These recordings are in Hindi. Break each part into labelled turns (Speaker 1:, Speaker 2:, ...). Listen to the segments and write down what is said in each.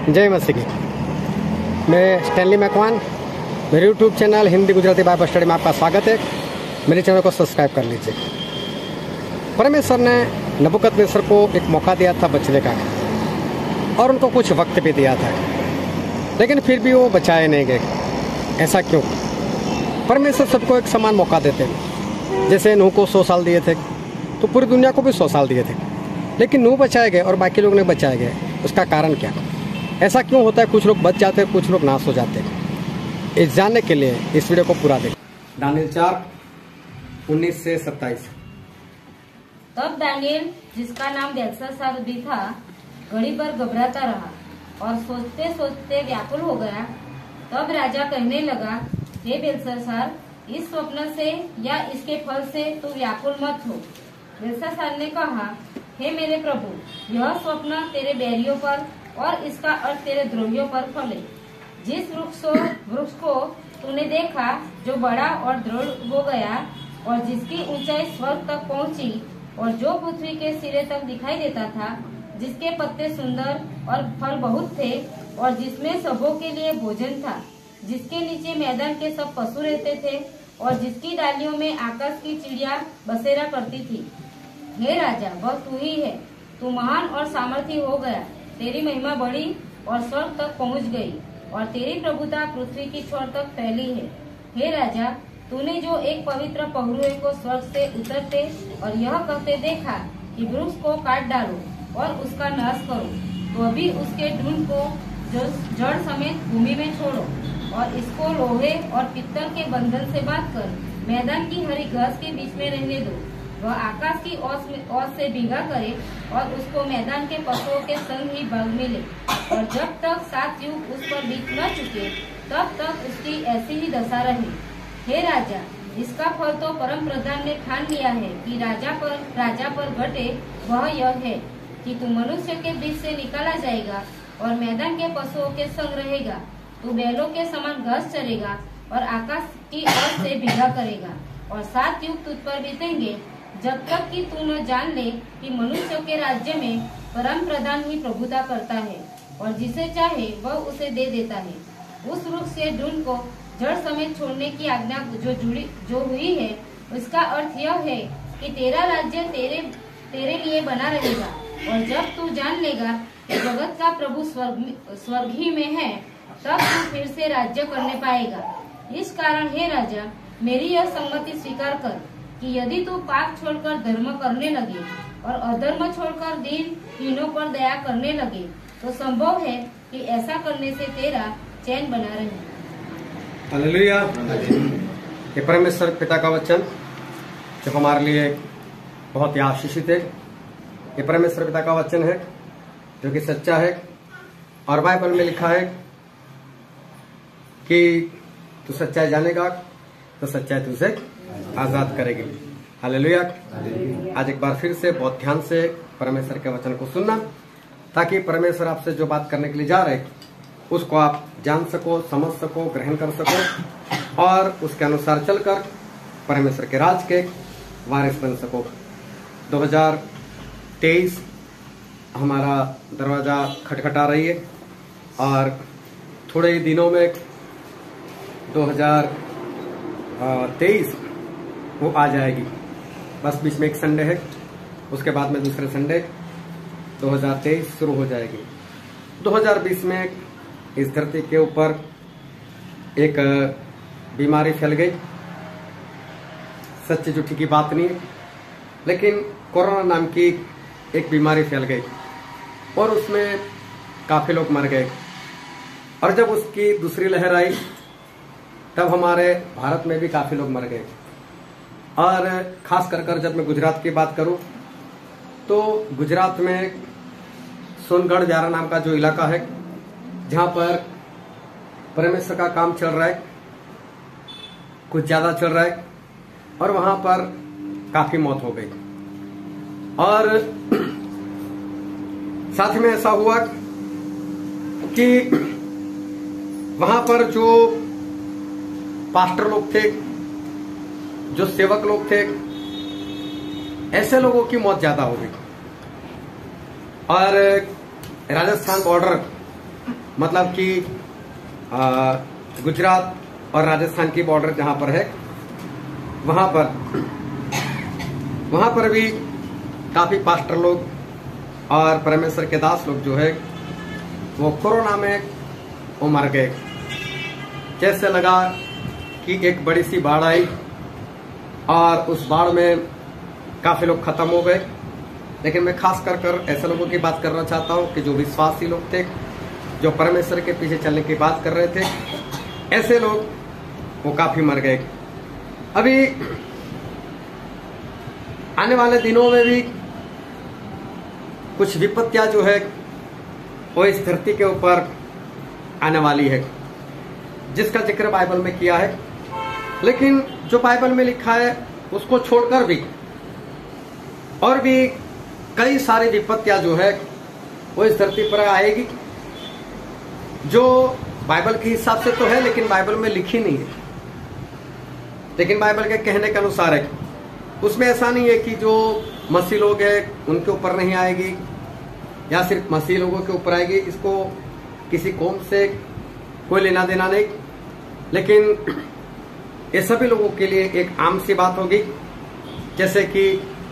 Speaker 1: जय मसीह की। मैं स्टैनली मैकवान, मेरे YouTube channel Hindi Gujarati Bible study में आपका स्वागत है। मेरे चैनल को सब्सक्राइब कर लीजिए। परमेश्वर ने नबूकदनेस्सर को एक मौका दिया था बचने का, और उनको कुछ वक्त भी दिया था, लेकिन फिर भी वो बचाए नहीं गए। ऐसा क्यों? परमेश्वर सबको एक समान मौका देते हैं। जैसे नूह को 100 साल दिए थे, तो पूरी दुनिया को भी 100 साल दिए थे, लेकिन नूह बचाए गए और बाकी लोग नहीं बचाए गए। उसका कारण क्या? ऐसा क्यों होता है? कुछ लोग बच जाते हैं, कुछ लोग नाश हो जाते हैं। इस जानने के लिए इस वीडियो को पूरा देखें। दानिएल 4:19 से 27।
Speaker 2: तब दानिएल, जिसका नाम बेलशास्सर भी था, घड़ी भर घबराता रहा और सोचते सोचते व्याकुल हो गया। तब राजा कहने लगा, हे बेलशास्सर, इस स्वप्न से या इसके फल से तू व्याकुल मत हो। बेलशास्सर ने कहा, हे मेरे प्रभु, यह स्वप्न तेरे बैरियों पर और इसका अर्थ तेरे द्रोहियों पर फले। जिस वृक्ष को तूने देखा, जो बड़ा और दृढ़ हो गया और जिसकी ऊंचाई स्वर्ग तक पहुंची, और जो पृथ्वी के सिरे तक दिखाई देता था, जिसके पत्ते सुंदर और फल बहुत थे, और जिसमें सबों के लिए भोजन था, जिसके नीचे मैदान के सब पशु रहते थे, और जिसकी डालियों में आकाश की चिड़िया बसेरा करती थी। हे राजा, वह तू ही है। तू महान और सामर्थी हो गया। तेरी महिमा बढ़ी और स्वर्ग तक पहुंच गई, और तेरी प्रभुता पृथ्वी की छोर तक फैली है। हे राजा, तूने जो एक पवित्र पहरुए को स्वर्ग से उतरते और यह कहते देखा कि वृक्ष को काट डालो और उसका नाश करो, तो अभी उसके ढूंढ को जड़ समेत भूमि में छोड़ो, और इसको लोहे और पित्तल के बंधन से बांधकर मैदान की हरी घास के बीच में रहने दो। वह आकाश की ओस से भीगा करे और उसको मैदान के पशुओं के संग ही भाग मिले, और जब तक 7 युग उस पर बीत न चुके, तब तक उसकी ऐसी ही दशा रहे। हे राजा, इसका फल तो परम प्रधान ने ठान लिया है कि राजा पर घटे। वह यह है कि तू मनुष्य के बीच से निकाला जाएगा और मैदान के पशुओं के संग रहेगा। तू बैलों के समान घास चरेगा और आकाश की ओस से भीगा करेगा, और 7 युग तुझ पर बीतेंगे, जब तक कि तू न जान ले कि मनुष्य के राज्य में परम प्रधान ही प्रभुता करता है, और जिसे चाहे वह उसे दे देता है। उस वृक्ष के ढूंढ को जड़ समेत छोड़ने की आज्ञा जो हुई है, उसका अर्थ यह है कि तेरा राज्य तेरे लिए बना रहेगा। और जब तू जान लेगा कि जगत का प्रभु स्वर्ग ही में है, तब तू फिर से राज्य करने पाएगा। इस कारण हे राजा, मेरी यह सम्मति स्वीकार कर कि यदि तू पाप छोड़कर धर्म करने लगे और अधर्म छोड़कर दीनहीनों पर दया करने लगे, तो संभव है कि ऐसा करने से तेरा चैन बना रहे।
Speaker 1: हालेलुया। ये परमेश्वर पिता का वचन जो हमारे लिए बहुत ही आशीषित है। ये परमेश्वर पिता का वचन है जो कि सच्चा है, और बाइबल में लिखा है कि तू सच्चाई जानेगा तो सच्चाई तुझे आजाद करेगी। हालेलुया। आज एक बार फिर से बहुत ध्यान से परमेश्वर के वचन को सुनना, ताकि परमेश्वर आपसे जो बात करने के लिए जा रहे उसको आप जान सको, समझ सको, ग्रहण कर सको, और उसके अनुसार चलकर परमेश्वर के राज के वारिस बन सको। 2023 हमारा दरवाजा खटखटा रही है, और थोड़े ही दिनों में 2023 वो आ जाएगी। बस बीच में एक संडे है, उसके बाद में दूसरे संडे 2023 शुरू हो जाएगी। 2020 में इस धरती के ऊपर एक बीमारी फैल गई। सच्ची झूठी की बात नहीं है, लेकिन कोरोना नाम की एक बीमारी फैल गई, और उसमें काफी लोग मर गए। और जब उसकी दूसरी लहर आई, तब हमारे भारत में भी काफी लोग मर गए। और खास कर जब मैं गुजरात की बात करूं, तो गुजरात में सोनगढ़ व्यारा नाम का जो इलाका है, जहां पर परमेश्वर का काम चल रहा है, कुछ ज्यादा चल रहा है, और वहां पर काफी मौत हो गई। और साथ में ऐसा हुआ कि वहां पर जो पास्टर लोग थे, जो सेवक लोग थे, ऐसे लोगों की मौत ज्यादा हो गई। और राजस्थान बॉर्डर मतलब कि गुजरात और राजस्थान की बॉर्डर जहां पर है, वहां पर भी काफी पास्टर लोग और परमेश्वर के दास लोग जो है वो कोरोना में वो मर गए। जैसे लगा कि एक बड़ी सी बाढ़ आई और उस बाढ़ में काफी लोग खत्म हो गए। लेकिन मैं खास कर ऐसे लोगों की बात करना चाहता हूं कि जो विश्वासी लोग थे, जो परमेश्वर के पीछे चलने की बात कर रहे थे, ऐसे लोग वो काफी मर गए। अभी आने वाले दिनों में भी कुछ विपत्तियां जो है वो इस धरती के ऊपर आने वाली है, जिसका जिक्र बाइबल में किया है। लेकिन जो बाइबल में लिखा है उसको छोड़कर भी और भी कई सारी विपत्तियां जो है वो इस धरती पर आएगी, जो बाइबल के हिसाब से तो है लेकिन बाइबल में लिखी नहीं है। लेकिन बाइबल के कहने के अनुसार है, उसमें ऐसा नहीं है कि जो मसीह लोग हैं उनके ऊपर नहीं आएगी या सिर्फ मसीह लोगों के ऊपर आएगी। इसको किसी कौम से कोई लेना देना नहीं, लेकिन ये सभी लोगों के लिए एक आम सी बात होगी। जैसे कि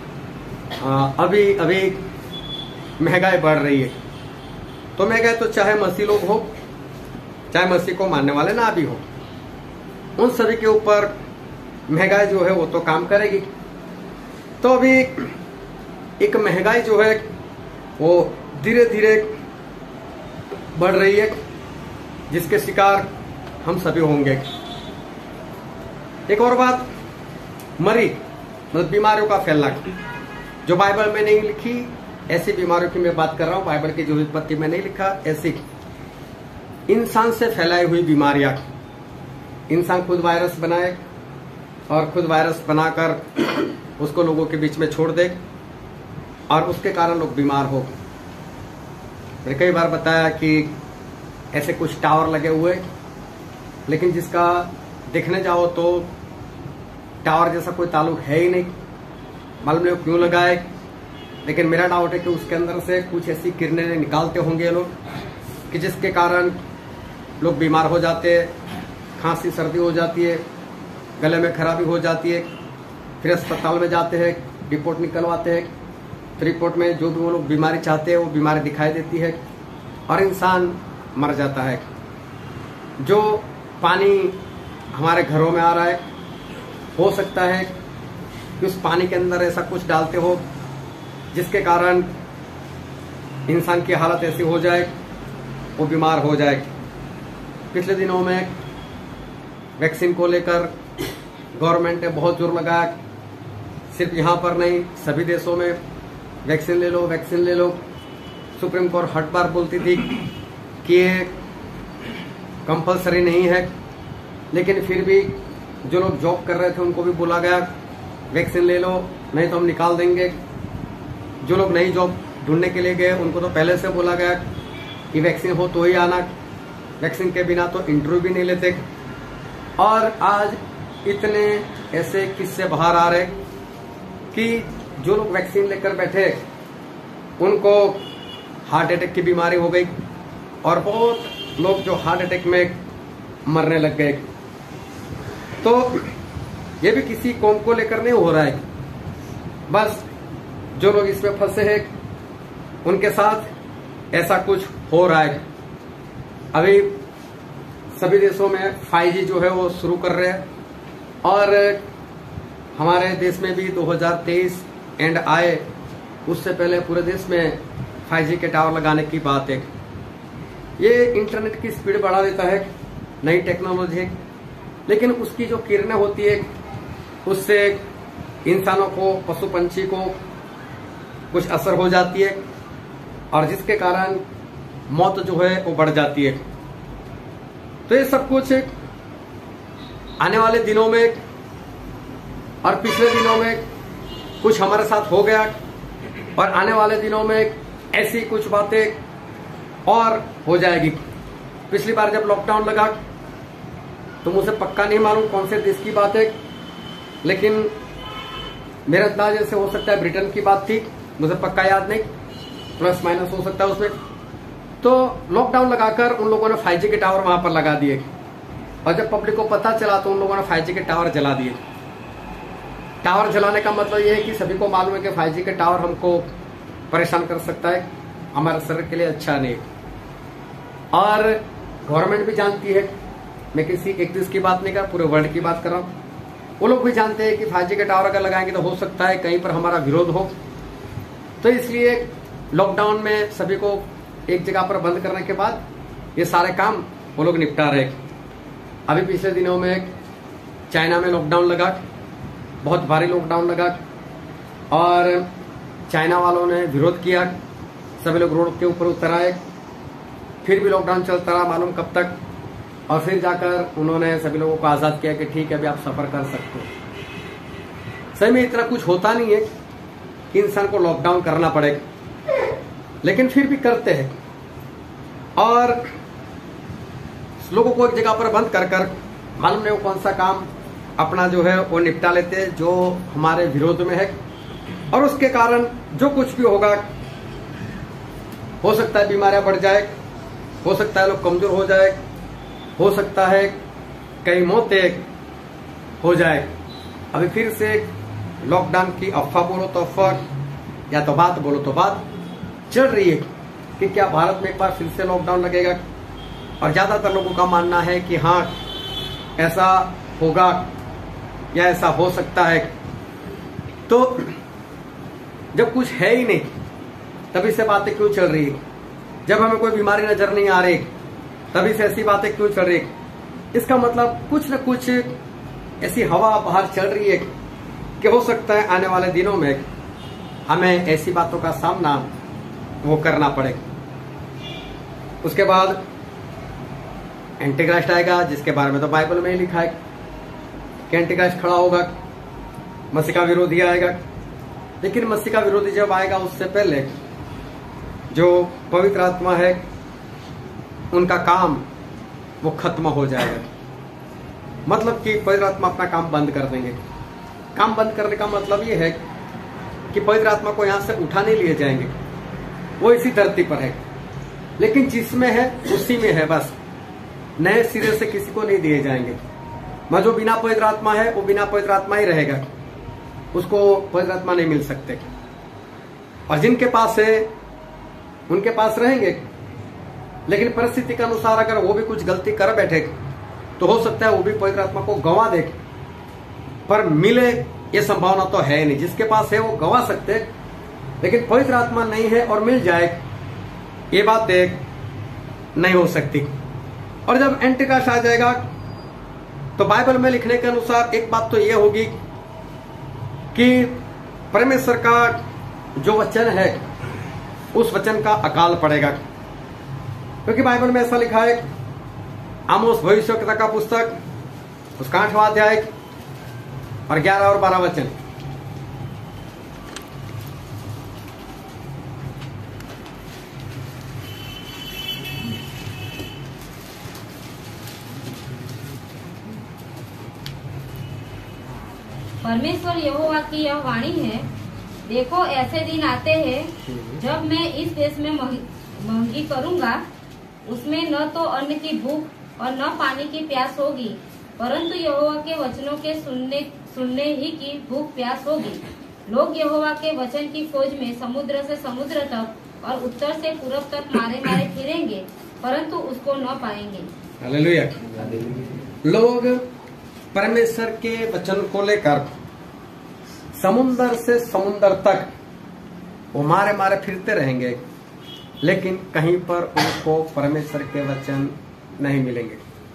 Speaker 1: अभी महंगाई बढ़ रही है, तो महंगाई तो चाहे मसीह लोग हो, चाहे मसीह को मानने वाले ना भी हो, उन सभी के ऊपर महंगाई जो है वो तो काम करेगी। तो अभी एक महंगाई जो है वो धीरे धीरे बढ़ रही है, जिसके शिकार हम सभी होंगे। एक और बात, मरी मतलब बीमारियों का फैलना, जो बाइबल में नहीं लिखी ऐसी बीमारियों की मैं बात कर रहा हूं। बाइबल की जो विपत्ति में नहीं लिखा, ऐसी इंसान से फैलाई हुई बीमारियां। इंसान खुद वायरस बनाए और खुद वायरस बनाकर उसको लोगों के बीच में छोड़ दे और उसके कारण लोग बीमार हो। मैंने कई बार बताया कि ऐसे कुछ टावर लगे हुए, लेकिन जिसका देखने जाओ तो टावर जैसा कोई ताल्लुक है ही नहीं। मालूम नहीं क्यों लगाए, लेकिन मेरा डाउट है कि उसके अंदर से कुछ ऐसी किरणें निकालते होंगे लोग कि जिसके कारण लोग बीमार हो जाते हैं, खांसी सर्दी हो जाती है, गले में खराबी हो जाती है, फिर अस्पताल में जाते हैं, रिपोर्ट निकलवाते हैं, तो रिपोर्ट में जो भी वो लोग बीमारी चाहते हैं वो बीमारी दिखाई देती है और इंसान मर जाता है। जो पानी हमारे घरों में आ रहा है, हो सकता है कि उस पानी के अंदर ऐसा कुछ डालते हो जिसके कारण इंसान की हालत ऐसी हो जाए वो बीमार हो जाए। पिछले दिनों में वैक्सीन को लेकर गवर्नमेंट ने बहुत जोर लगाया, सिर्फ यहाँ पर नहीं सभी देशों में वैक्सीन ले लो, वैक्सीन ले लो। सुप्रीम कोर्ट हर बार बोलती थी कि ये कंपलसरी नहीं है, लेकिन फिर भी जो लोग जॉब कर रहे थे उनको भी बोला गया वैक्सीन ले लो, नहीं तो हम निकाल देंगे। जो लोग नई जॉब ढूंढने के लिए गए उनको तो पहले से बोला गया कि वैक्सीन हो तो ही आना, वैक्सीन के बिना तो इंटरव्यू भी नहीं लेते। और आज इतने ऐसे किस्से बाहर आ रहे कि जो लोग वैक्सीन लेकर बैठे उनको हार्ट अटैक की बीमारी हो गई और बहुत लोग जो हार्ट अटैक में मरने लग गए। तो ये भी किसी कौम को लेकर नहीं हो रहा है, बस जो लोग इसमें फंसे हैं उनके साथ ऐसा कुछ हो रहा है। अभी सभी देशों में 5G जो है वो शुरू कर रहे हैं और हमारे देश में भी 2023 एंड आए उससे पहले पूरे देश में 5G के टावर लगाने की बात है। ये इंटरनेट की स्पीड बढ़ा देता है, नई टेक्नोलॉजी है, लेकिन उसकी जो किरणें होती है उससे इंसानों को, पशु पंछी को कुछ असर हो जाती है और जिसके कारण मौत जो है वो बढ़ जाती है। तो ये सब कुछ आने वाले दिनों में और पिछले दिनों में कुछ हमारे साथ हो गया और आने वाले दिनों में ऐसी कुछ बातें और हो जाएगी। पिछली बार जब लॉकडाउन लगा तो मुझे पक्का नहीं मालूम कौन से देश की बात है, लेकिन मेरे अंदाजे से हो सकता है ब्रिटेन की बात थी, मुझे पक्का याद नहीं, प्लस माइनस हो सकता है उसमें। तो लॉकडाउन लगाकर उन लोगों ने 5G के टावर वहां पर लगा दिए, और जब पब्लिक को पता चला तो उन लोगों ने 5G के टावर जला दिए। टावर जलाने का मतलब यह है कि सभी को मालूम है कि 5G के टावर हमको परेशान कर सकता है, हमारे शरीर के लिए अच्छा नहीं। और गवर्नमेंट भी जानती है, मैं किसी एक देश की बात नहीं कर, पूरे वर्ल्ड की बात कर रहा हूं। वो लोग भी जानते हैं कि 5G के टावर अगर लगाएंगे तो हो सकता है कहीं पर हमारा विरोध हो, तो इसलिए लॉकडाउन में सभी को एक जगह पर बंद करने के बाद ये सारे काम वो लोग निपटा रहे। अभी पिछले दिनों में चाइना में लॉकडाउन लगा, बहुत भारी लॉकडाउन लगा, और चाइना वालों ने विरोध किया, सभी लोग रोड के ऊपर उतर आए, फिर भी लॉकडाउन चलता रहा मालूम कब तक, और फिर जाकर उन्होंने सभी लोगों को आजाद किया कि ठीक है अभी आप सफर कर सकते हो। सही में इतना कुछ होता नहीं है कि इंसान को लॉकडाउन करना पड़ेगा, लेकिन फिर भी करते हैं, और लोगों को एक जगह पर बंद कर कर मालूम नहीं वो कौन सा काम अपना जो है वो निपटा लेते हैं जो हमारे विरोध में है, और उसके कारण जो कुछ भी होगा, हो सकता है बीमारियां बढ़ जाए, हो सकता है लोग कमजोर हो जाए, हो सकता है कई मौतें हो जाए। अभी फिर से लॉकडाउन की अफवाह बोलो तो अफवाह, या तो बात बोलो तो बात चल रही है कि क्या भारत में एक बार फिर से लॉकडाउन लगेगा, और ज्यादातर लोगों का मानना है कि हाँ ऐसा होगा या ऐसा हो सकता है। तो जब कुछ है ही नहीं तभी से बातें क्यों चल रही है? जब हमें कोई बीमारी नजर नहीं आ रही तभी से ऐसी बातें क्यों चल रही है? इसका मतलब कुछ न कुछ ऐसी हवा बाहर चल रही है कि हो सकता है आने वाले दिनों में हमें ऐसी बातों का सामना वो करना पड़े। उसके बाद एंटीक्राइस्ट आएगा, जिसके बारे में तो बाइबल में ही लिखा है कि एंटीक्राइस्ट खड़ा होगा, मसीह का विरोधी आएगा। लेकिन मसीह का विरोधी जब आएगा उससे पहले जो पवित्र आत्मा है उनका काम वो खत्म हो जाएगा। मतलब कि पवित्र आत्मा अपना काम बंद कर देंगे। काम बंद करने का मतलब ये है कि पवित्र आत्मा को यहां से उठा नहीं लिए जाएंगे, वो इसी धरती पर है, लेकिन जिसमें है उसी में है, बस नए सिरे से किसी को नहीं दिए जाएंगे। मैं जो बिना पवित्र आत्मा है वो बिना पवित्र आत्मा ही रहेगा, उसको पवित्र आत्मा नहीं मिल सकते। और जिनके पास है उनके पास रहेंगे, लेकिन परिस्थिति के अनुसार अगर वो भी कुछ गलती कर बैठे तो हो सकता है वो भी पवित्र आत्मा को गंवा दे, पर मिले ये संभावना तो है नहीं। जिसके पास है वो गंवा सकते, लेकिन पवित्र आत्मा नहीं है और मिल जाए ये बात नहीं हो सकती। और जब एंटीक्राइस्ट आ जाएगा तो बाइबल में लिखने के अनुसार एक बात तो ये होगी कि परमेश्वर का जो वचन है उस वचन का अकाल पड़ेगा, क्योंकि बाइबल में ऐसा लिखा है, आमोस भविष्यवक्ता का पुस्तक उसका 8वां अध्याय और 11 और 12 वचन।
Speaker 2: परमेश्वर यहोवा की यह वाणी है, देखो ऐसे दिन आते हैं जब मैं इस देश में महंगी करूंगा, उसमें न तो अन्न की भूख और न पानी की प्यास होगी, परंतु यहोवा के वचनों के सुनने ही की भूख प्यास होगी। लोग यहोवा के वचन की खोज में समुद्र से समुद्र तक और उत्तर से पूरब तक मारे मारे फिरेंगे, परंतु उसको न पाएंगे।
Speaker 1: हालेलुया। लोग परमेश्वर के वचन को लेकर समुद्र से समुद्र तक वो मारे मारे फिरते रहेंगे, लेकिन कहीं पर उनको परमेश्वर के वचन नहीं मिलेंगे।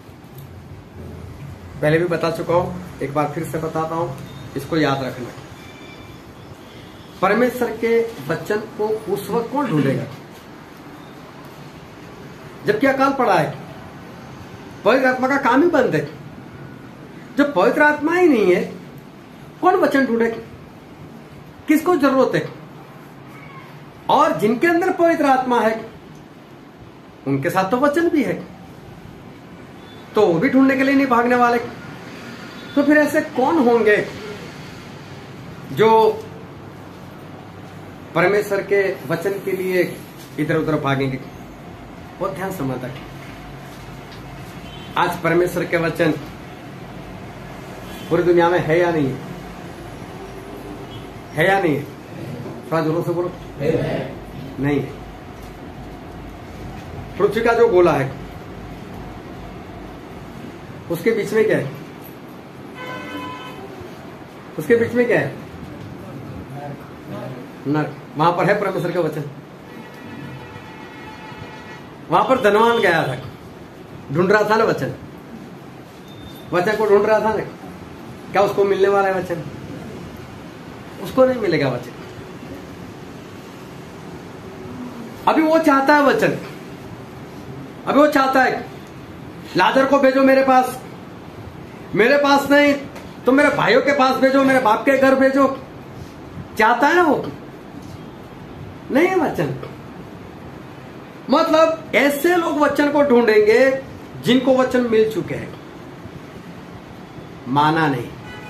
Speaker 1: पहले भी बता चुका हूं, एक बार फिर से बताता हूं, इसको याद रखना। परमेश्वर के वचन को उस वक्त कौन ढूंढेगा जबकि अकाल पड़ा है, पवित्र आत्मा का काम ही बंद है। जब पवित्र आत्मा ही नहीं है, कौन वचन ढूंढेगा? किसको जरूरत है? और जिनके अंदर पवित्र आत्मा है उनके साथ तो वचन भी है, तो वो भी ढूंढने के लिए नहीं भागने वाले। तो फिर ऐसे कौन होंगे जो परमेश्वर के वचन के लिए इधर उधर भागेंगे? बहुत ध्यान समझ तक। आज परमेश्वर के वचन पूरी दुनिया में है या नहीं है? है या नहीं है? थोड़ा जोरों से बोलो। नहीं है। पृथ्वी का जो गोला है उसके बीच में क्या है? उसके बीच में क्या है? नरक। वहां पर है परमेश्वर का वचन। वहां पर धनवान गया था, ढूंढ रहा था ना वचन, वचन को ढूंढ रहा था ना। क्या उसको मिलने वाला है वचन? उसको नहीं मिलेगा वचन। अभी वो चाहता है वचन, अभी वो चाहता है लाजर को भेजो मेरे पास, मेरे पास नहीं तो मेरे भाइयों के पास भेजो, मेरे बाप के घर भेजो। चाहता है ना वो? नहीं है वचन। मतलब ऐसे लोग वचन को ढूंढेंगे जिनको वचन मिल चुके हैं, माना नहीं।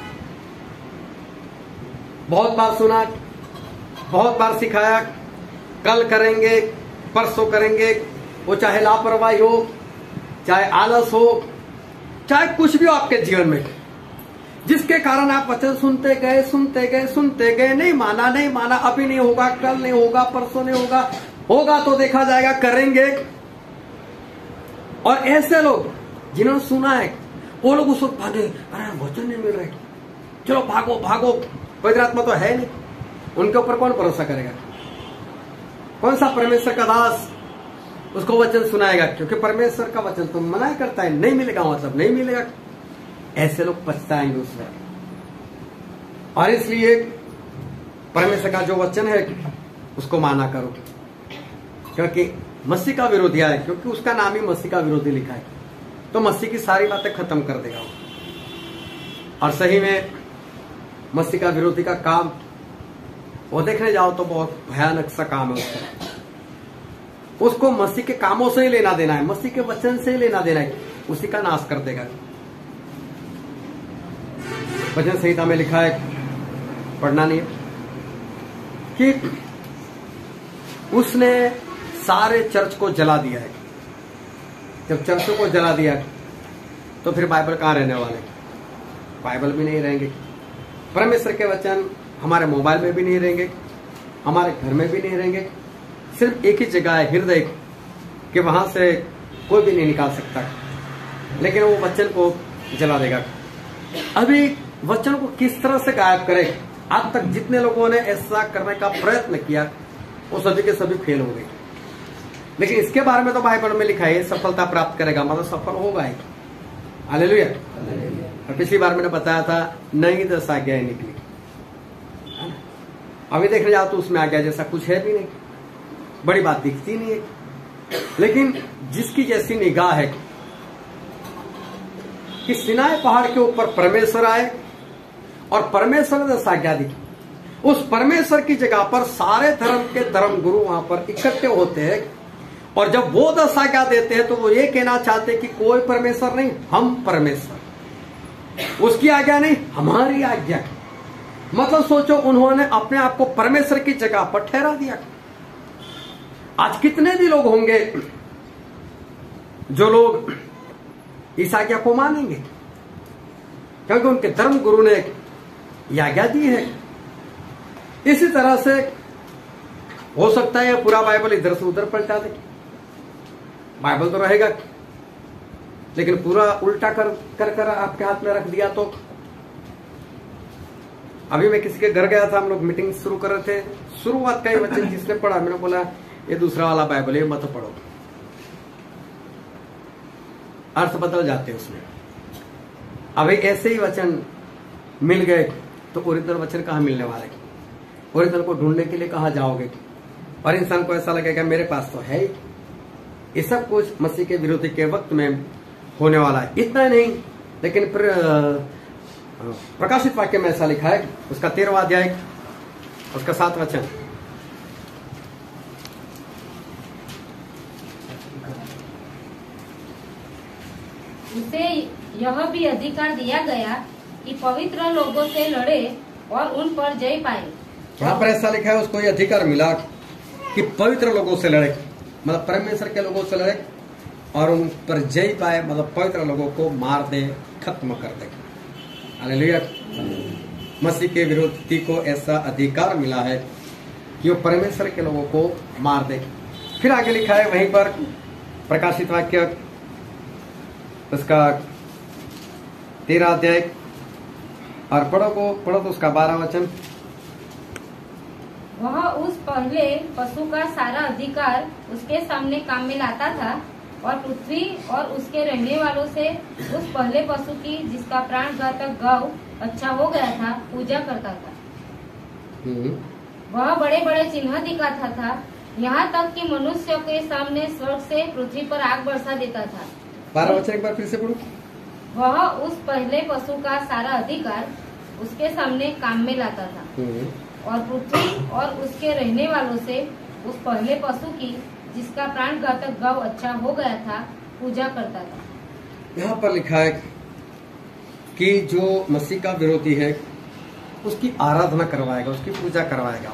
Speaker 1: बहुत बार सुना, बहुत बार सिखाया, कल करेंगे, परसों करेंगे, वो चाहे लापरवाही हो, चाहे आलस हो, चाहे कुछ भी हो आपके जीवन में, जिसके कारण आप वचन सुनते गए सुनते गए सुनते गए, नहीं माना नहीं माना, अभी नहीं होगा, कल नहीं होगा, परसों नहीं होगा, होगा तो देखा जाएगा, करेंगे। और ऐसे लोग जिन्होंने सुना है वो लोग उस वक्त भागे, अरे वचन नहीं मिल रहा, चलो भागो भागो, पवित्र आत्मा तो है नहीं। उनके ऊपर कौन भरोसा करेगा? कौन सा परमेश्वर का दास उसको वचन सुनाएगा? क्योंकि परमेश्वर का वचन तो मना करता है, नहीं मिलेगा, मतलब नहीं मिलेगा। ऐसे लोग पछताएंगे उसमें। और इसलिए परमेश्वर का जो वचन है उसको माना करो, क्योंकि मसीह का विरोधी है, क्योंकि उसका नाम ही मसीह का विरोधी लिखा है, तो मसीह की सारी बातें खत्म कर देगा वो। और सही में मसीह का विरोधी का काम वो देखने जाओ तो बहुत भयानक सा काम है उसका। उसको मसीह के कामों से ही लेना देना है, मसीह के वचन से ही लेना देना है, उसी का नाश कर देगा। वचन संहिता में लिखा है, पढ़ना नहीं है, कि उसने सारे चर्च को जला दिया है। जब चर्चों को जला दिया तो फिर बाइबल कहाँ रहने वाले? बाइबल भी नहीं रहेंगे, परमेश्वर के वचन हमारे मोबाइल में भी नहीं रहेंगे, हमारे घर में भी नहीं रहेंगे। सिर्फ एक ही जगह है, हृदय, कि वहां से कोई भी नहीं निकाल सकता, लेकिन वो वचन को जला देगा। अभी वचन को किस तरह से गायब करे? आज तक जितने लोगों ने ऐसा करने का प्रयत्न किया वो सभी के सभी फेल हो गए। लेकिन इसके बारे में तो बाइबल में लिखा है सफलता प्राप्त करेगा, मतलब सफल होगा ही। हालेलुया। और पिछली बार मैंने बताया था नई 10 आज्ञाएं निकली, अभी देखने जाओ तो उसमें आज्ञा जैसा कुछ है भी नहीं, बड़ी बात दिखती नहीं है। लेकिन जिसकी जैसी निगाह है कि सिनाई पहाड़ के ऊपर परमेश्वर आए और परमेश्वर ने 10 आज्ञा दी, उस परमेश्वर की जगह पर सारे धर्म के धर्म गुरु वहां पर इकट्ठे होते हैं, और जब वो 10 आज्ञा देते हैं तो वो ये कहना चाहते हैं कि कोई परमेश्वर नहीं, हम परमेश्वर, उसकी आज्ञा नहीं, हमारी आज्ञा। मतलब सोचो, उन्होंने अपने आप को परमेश्वर की जगह पर ठहरा दिया। आज कितने भी लोग होंगे जो लोग इस आज्ञा को मानेंगे, क्योंकि उनके धर्म गुरु ने यह आज्ञा दी है। इसी तरह से हो सकता है पूरा बाइबल इधर से उधर पलटा दे, बाइबल तो रहेगा, लेकिन पूरा उल्टा कर आपके हाथ में रख दिया तो। अभी मैं किसी के घर गया था, हम लोग मीटिंग शुरू कर रहे थे, शुरुआत का ही वचन जिसने पढ़ा, मैंने बोला ये दूसरा वाला बाइबल है, मत पढ़ो, अर्थ बदल जाते हैं उसमें। अभी ऐसे ही वचन मिल गए तो ओरिजिनल वचन कहाँ मिलने वाले? ओरिजिनल को ढूंढने के लिए कहाँ जाओगे? और इंसान को ऐसा लगेगा मेरे पास तो है ही। ये सब कुछ मसीह के विरोधी के वक्त में होने वाला है। इतना नहीं, लेकिन फिर प्रकाशित वाक्य में ऐसा लिखा है, उसका 13वां अध्याय, उसका 7वां वचन,
Speaker 2: उसे यह भी अधिकार दिया गया कि पवित्र लोगों से लड़े और उन पर जय पाए।
Speaker 1: यहाँ पर ऐसा लिखा है उसको ये अधिकार मिला कि पवित्र लोगों से लड़े मतलब परमेश्वर के लोगों से लड़े और उन पर जय पाए, मतलब पवित्र लोगों को मार दे, खत्म कर दे। हालेलुया। मसीह के विरोधी को ऐसा अधिकार मिला है कि वो परमेश्वर के लोगों को मार दे। फिर आगे लिखा है वहीं पर प्रकाशित वाक्य उसका 13 अध्याय और पढ़ो तो उसका 12 वचन।
Speaker 2: वह उस पहले पशु का सारा अधिकार उसके सामने काम में लाता था और पृथ्वी और उसके रहने वालों से उस पहले पशु की जिसका प्राण घातक घाव अच्छा हो गया था पूजा करता था। वह बड़े बड़े चिन्ह दिखाता था, यहाँ तक कि मनुष्य के सामने स्वर्ग से पृथ्वी पर आग बरसा देता था।
Speaker 1: 12 वचन एक बार फिर से पढ़ो।
Speaker 2: वह उस पहले पशु का सारा अधिकार उसके सामने काम में लाता था और पृथ्वी और उसके रहने वालों से उस पहले पशु की जिसका प्राण घातक घाव अच्छा हो गया था पूजा करता था।
Speaker 1: यहाँ पर लिखा है कि जो मसीह का विरोधी है उसकी आराधना करवाएगा, उसकी पूजा करवाएगा।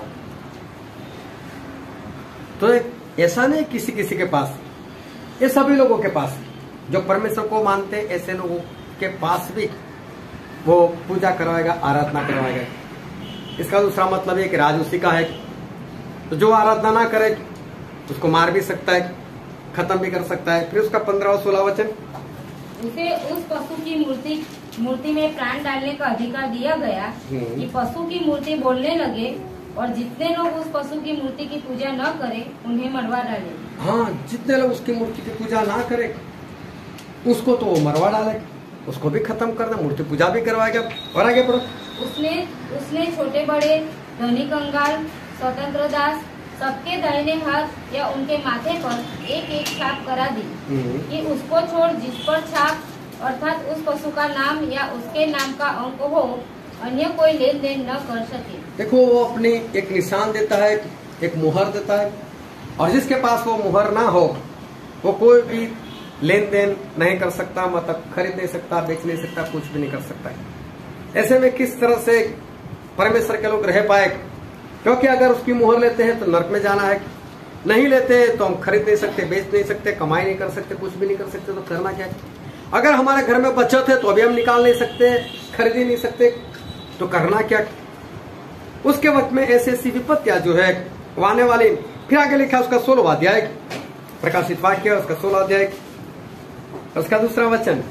Speaker 1: तो ऐसा नहीं किसी किसी के पास, ये सभी लोगों के पास जो परमेश्वर को मानते ऐसे लोगों के पास भी वो पूजा करवाएगा, आराधना करवाएगा। इसका दूसरा मतलब है कि राज उसी का है, तो जो आराधना ना करे उसको मार भी सकता है, खत्म भी कर सकता है। फिर उसका 15 और 16 वचन।
Speaker 2: उसे उस पशु की मूर्ति में प्राण डालने का अधिकार दिया गया कि पशु की मूर्ति बोलने लगे और जितने लोग उस पशु की मूर्ति की पूजा न करें उन्हें मरवा डाले।
Speaker 1: हाँ, जितने लोग उसकी मूर्ति की पूजा ना करें उसको तो मरवा डाले, उसको भी खत्म कर दे, मूर्ति पूजा भी करवाएगा। और आगे पढ़ो।
Speaker 2: उसने छोटे बड़े धनी कंगाल स्वतंत्र दास सबके दाहिने हाथ या उनके माथे पर एक एक छाप करा दी कि उसको छोड़ जिस पर छाप अर्थात उस पशु का नाम या उसके नाम का अंक हो अन्य कोई लेन देन न कर सके। देखो
Speaker 1: वो अपनी एक निशान देता है, एक मुहर देता है, और जिसके पास वो मुहर ना हो वो कोई भी लेन देन नहीं कर सकता, मतलब खरीद नहीं सकता, बेच नहीं सकता, कुछ भी नहीं कर सकता है। ऐसे में किस तरह से परमेश्वर के लोग रह पाए? क्योंकि अगर उसकी मुहर लेते हैं तो नरक में जाना है, नहीं लेते तो हम खरीद नहीं सकते, बेच नहीं सकते, कमाई नहीं कर सकते, कुछ भी नहीं कर सकते। तो करना क्या है? अगर हमारे घर में बचत है तो अभी हम निकाल नहीं सकते, खरीद ही नहीं सकते, तो करना क्या? उसके वक्त में ऐसी ऐसी विपत्तियां जो है आने वाली। फिर आगे लिखा उसका 16वां अध्याय प्रकाशित वाक्य, उसका 16 अध्याय उसका 2 वचन।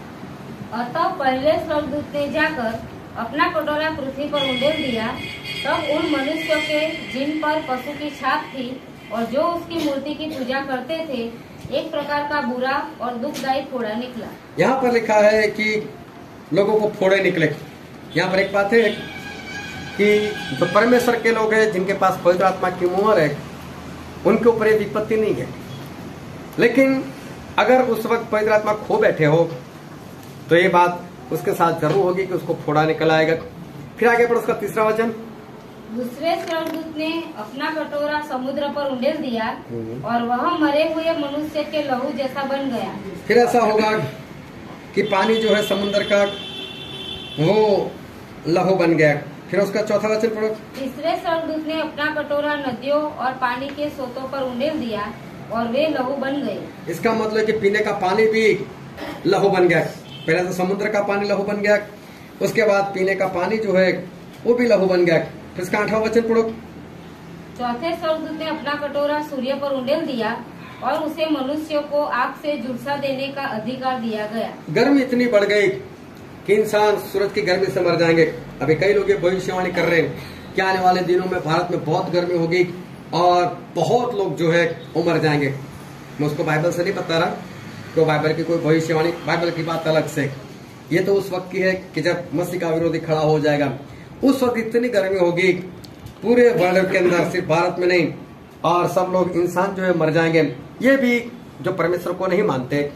Speaker 2: अतः पहले स्वर्गदूत ने जाकर अपना कटोरा पृथ्वी पर उंडेल दिया, तब उन मनुष्यों के जिन पर पशु की छाप थी और जो उसकी मूर्ति की पूजा करते थे एक प्रकार का बुरा और दुखदायी फोड़ा निकला।
Speaker 1: यहाँ पर लिखा है कि लोगों को फोड़े निकले। यहाँ पर एक बात है कि जो परमेश्वर के लोग हैं जिनके पास पवित्र आत्मा की मुहर है उनके ऊपर ये विपत्ति नहीं है, लेकिन अगर उस वक्त पवित्र आत्मा खो बैठे हो तो ये बात उसके साथ जरूर होगी कि उसको फोड़ा निकल आएगा। फिर आगे पर उसका 3 वचन।
Speaker 2: दूसरे स्वर्गदूत ने अपना कटोरा समुद्र पर उंडेल दिया और वह मरे हुए मनुष्य के लहू जैसा बन गया।
Speaker 1: फिर ऐसा होगा कि पानी जो है समुद्र का वो लहू बन गया। फिर उसका 4 वचन पढ़ो।
Speaker 2: तीसरे स्वर्गदूत ने अपना कटोरा नदियों और पानी के सोतों पर उंडेल दिया और वे लहू बन गए। इसका मतलब कि पीने का पानी भी लहू बन गया। पहले तो समुद्र का पानी लहू बन गया, उसके बाद पीने का पानी जो है वो भी लहू बन गया। फिर इसका 8वां वचन पढ़ो। चौथे स्वर्गदूत ने अपना कटोरा सूर्य पर उंडेल दिया और उसे मनुष्यों को आग से झुलसा देने का अधिकार दिया गया। गर्मी इतनी बढ़ गई कि इंसान सूरज की गर्मी से मर जाएंगे। अभी कई लोग ये भविष्यवाणी कर रहे हैं कि आने वाले दिनों में भारत में बहुत गर्मी होगी और बहुत लोग जो है वो मर जाएंगे। मैं उसको बाइबल से नहीं बता रहा, तो बाइबल की कोई भविष्यवाणी, बाइबल की बात अलग से। ये तो उस वक्त की है कि जब मसीह का विरोधी खड़ा हो जाएगा, उस वक्त इतनी गर्मी होगी पूरे वर्ल्ड के अंदर, सिर्फ भारत में नहीं, और सब लोग इंसान जो है मर जाएंगे। ये भी जो परमेश्वर को नहीं मानते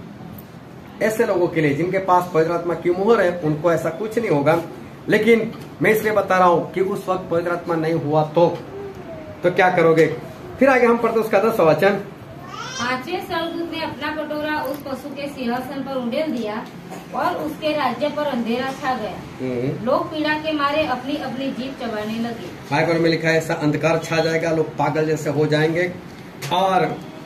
Speaker 2: ऐसे लोगों के लिए जिनके पास पवित्र आत्मा की मुहर है उनको ऐसा कुछ नहीं होगा। लेकिन मैं इसलिए बता रहा हूँ कि उस वक्त पवित्र आत्मा नहीं हुआ तो क्या करोगे? फिर आगे हम पढ़ते उसका 10वां वचन। पांचवें स्वर्गदूत ने अपना कटोरा उस पशु के सिंहासन पर उंडेल दिया और उसके राज्य पर अंधेरा छा गया। लोग पीड़ा के मारे अपनी अपनी जीभ चबाने लगे। बाइबल में लिखा है ऐसा अंधकार छा जाएगा, लोग पागल जैसे हो जाएंगे और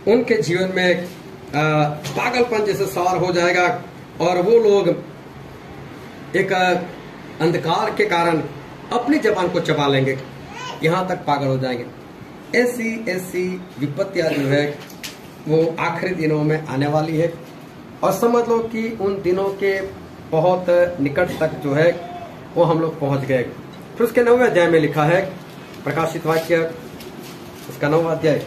Speaker 1: उनके जीवन में पागलपन जैसे सवार हो जाएगा और वो लोग एक अंधकार के कारण अपनी जबान को चबा लेंगे, यहाँ तक पागल हो जाएंगे। ऐसी विपत्तियां जो है वो आखिरी दिनों में आने वाली है और समझ लो कि उन दिनों के बहुत निकट तक जो है वो हम लोग पहुंच गए। फिर उसके 9वें अध्याय में लिखा है, प्रकाशित वाक्य उसका 9वां अध्याय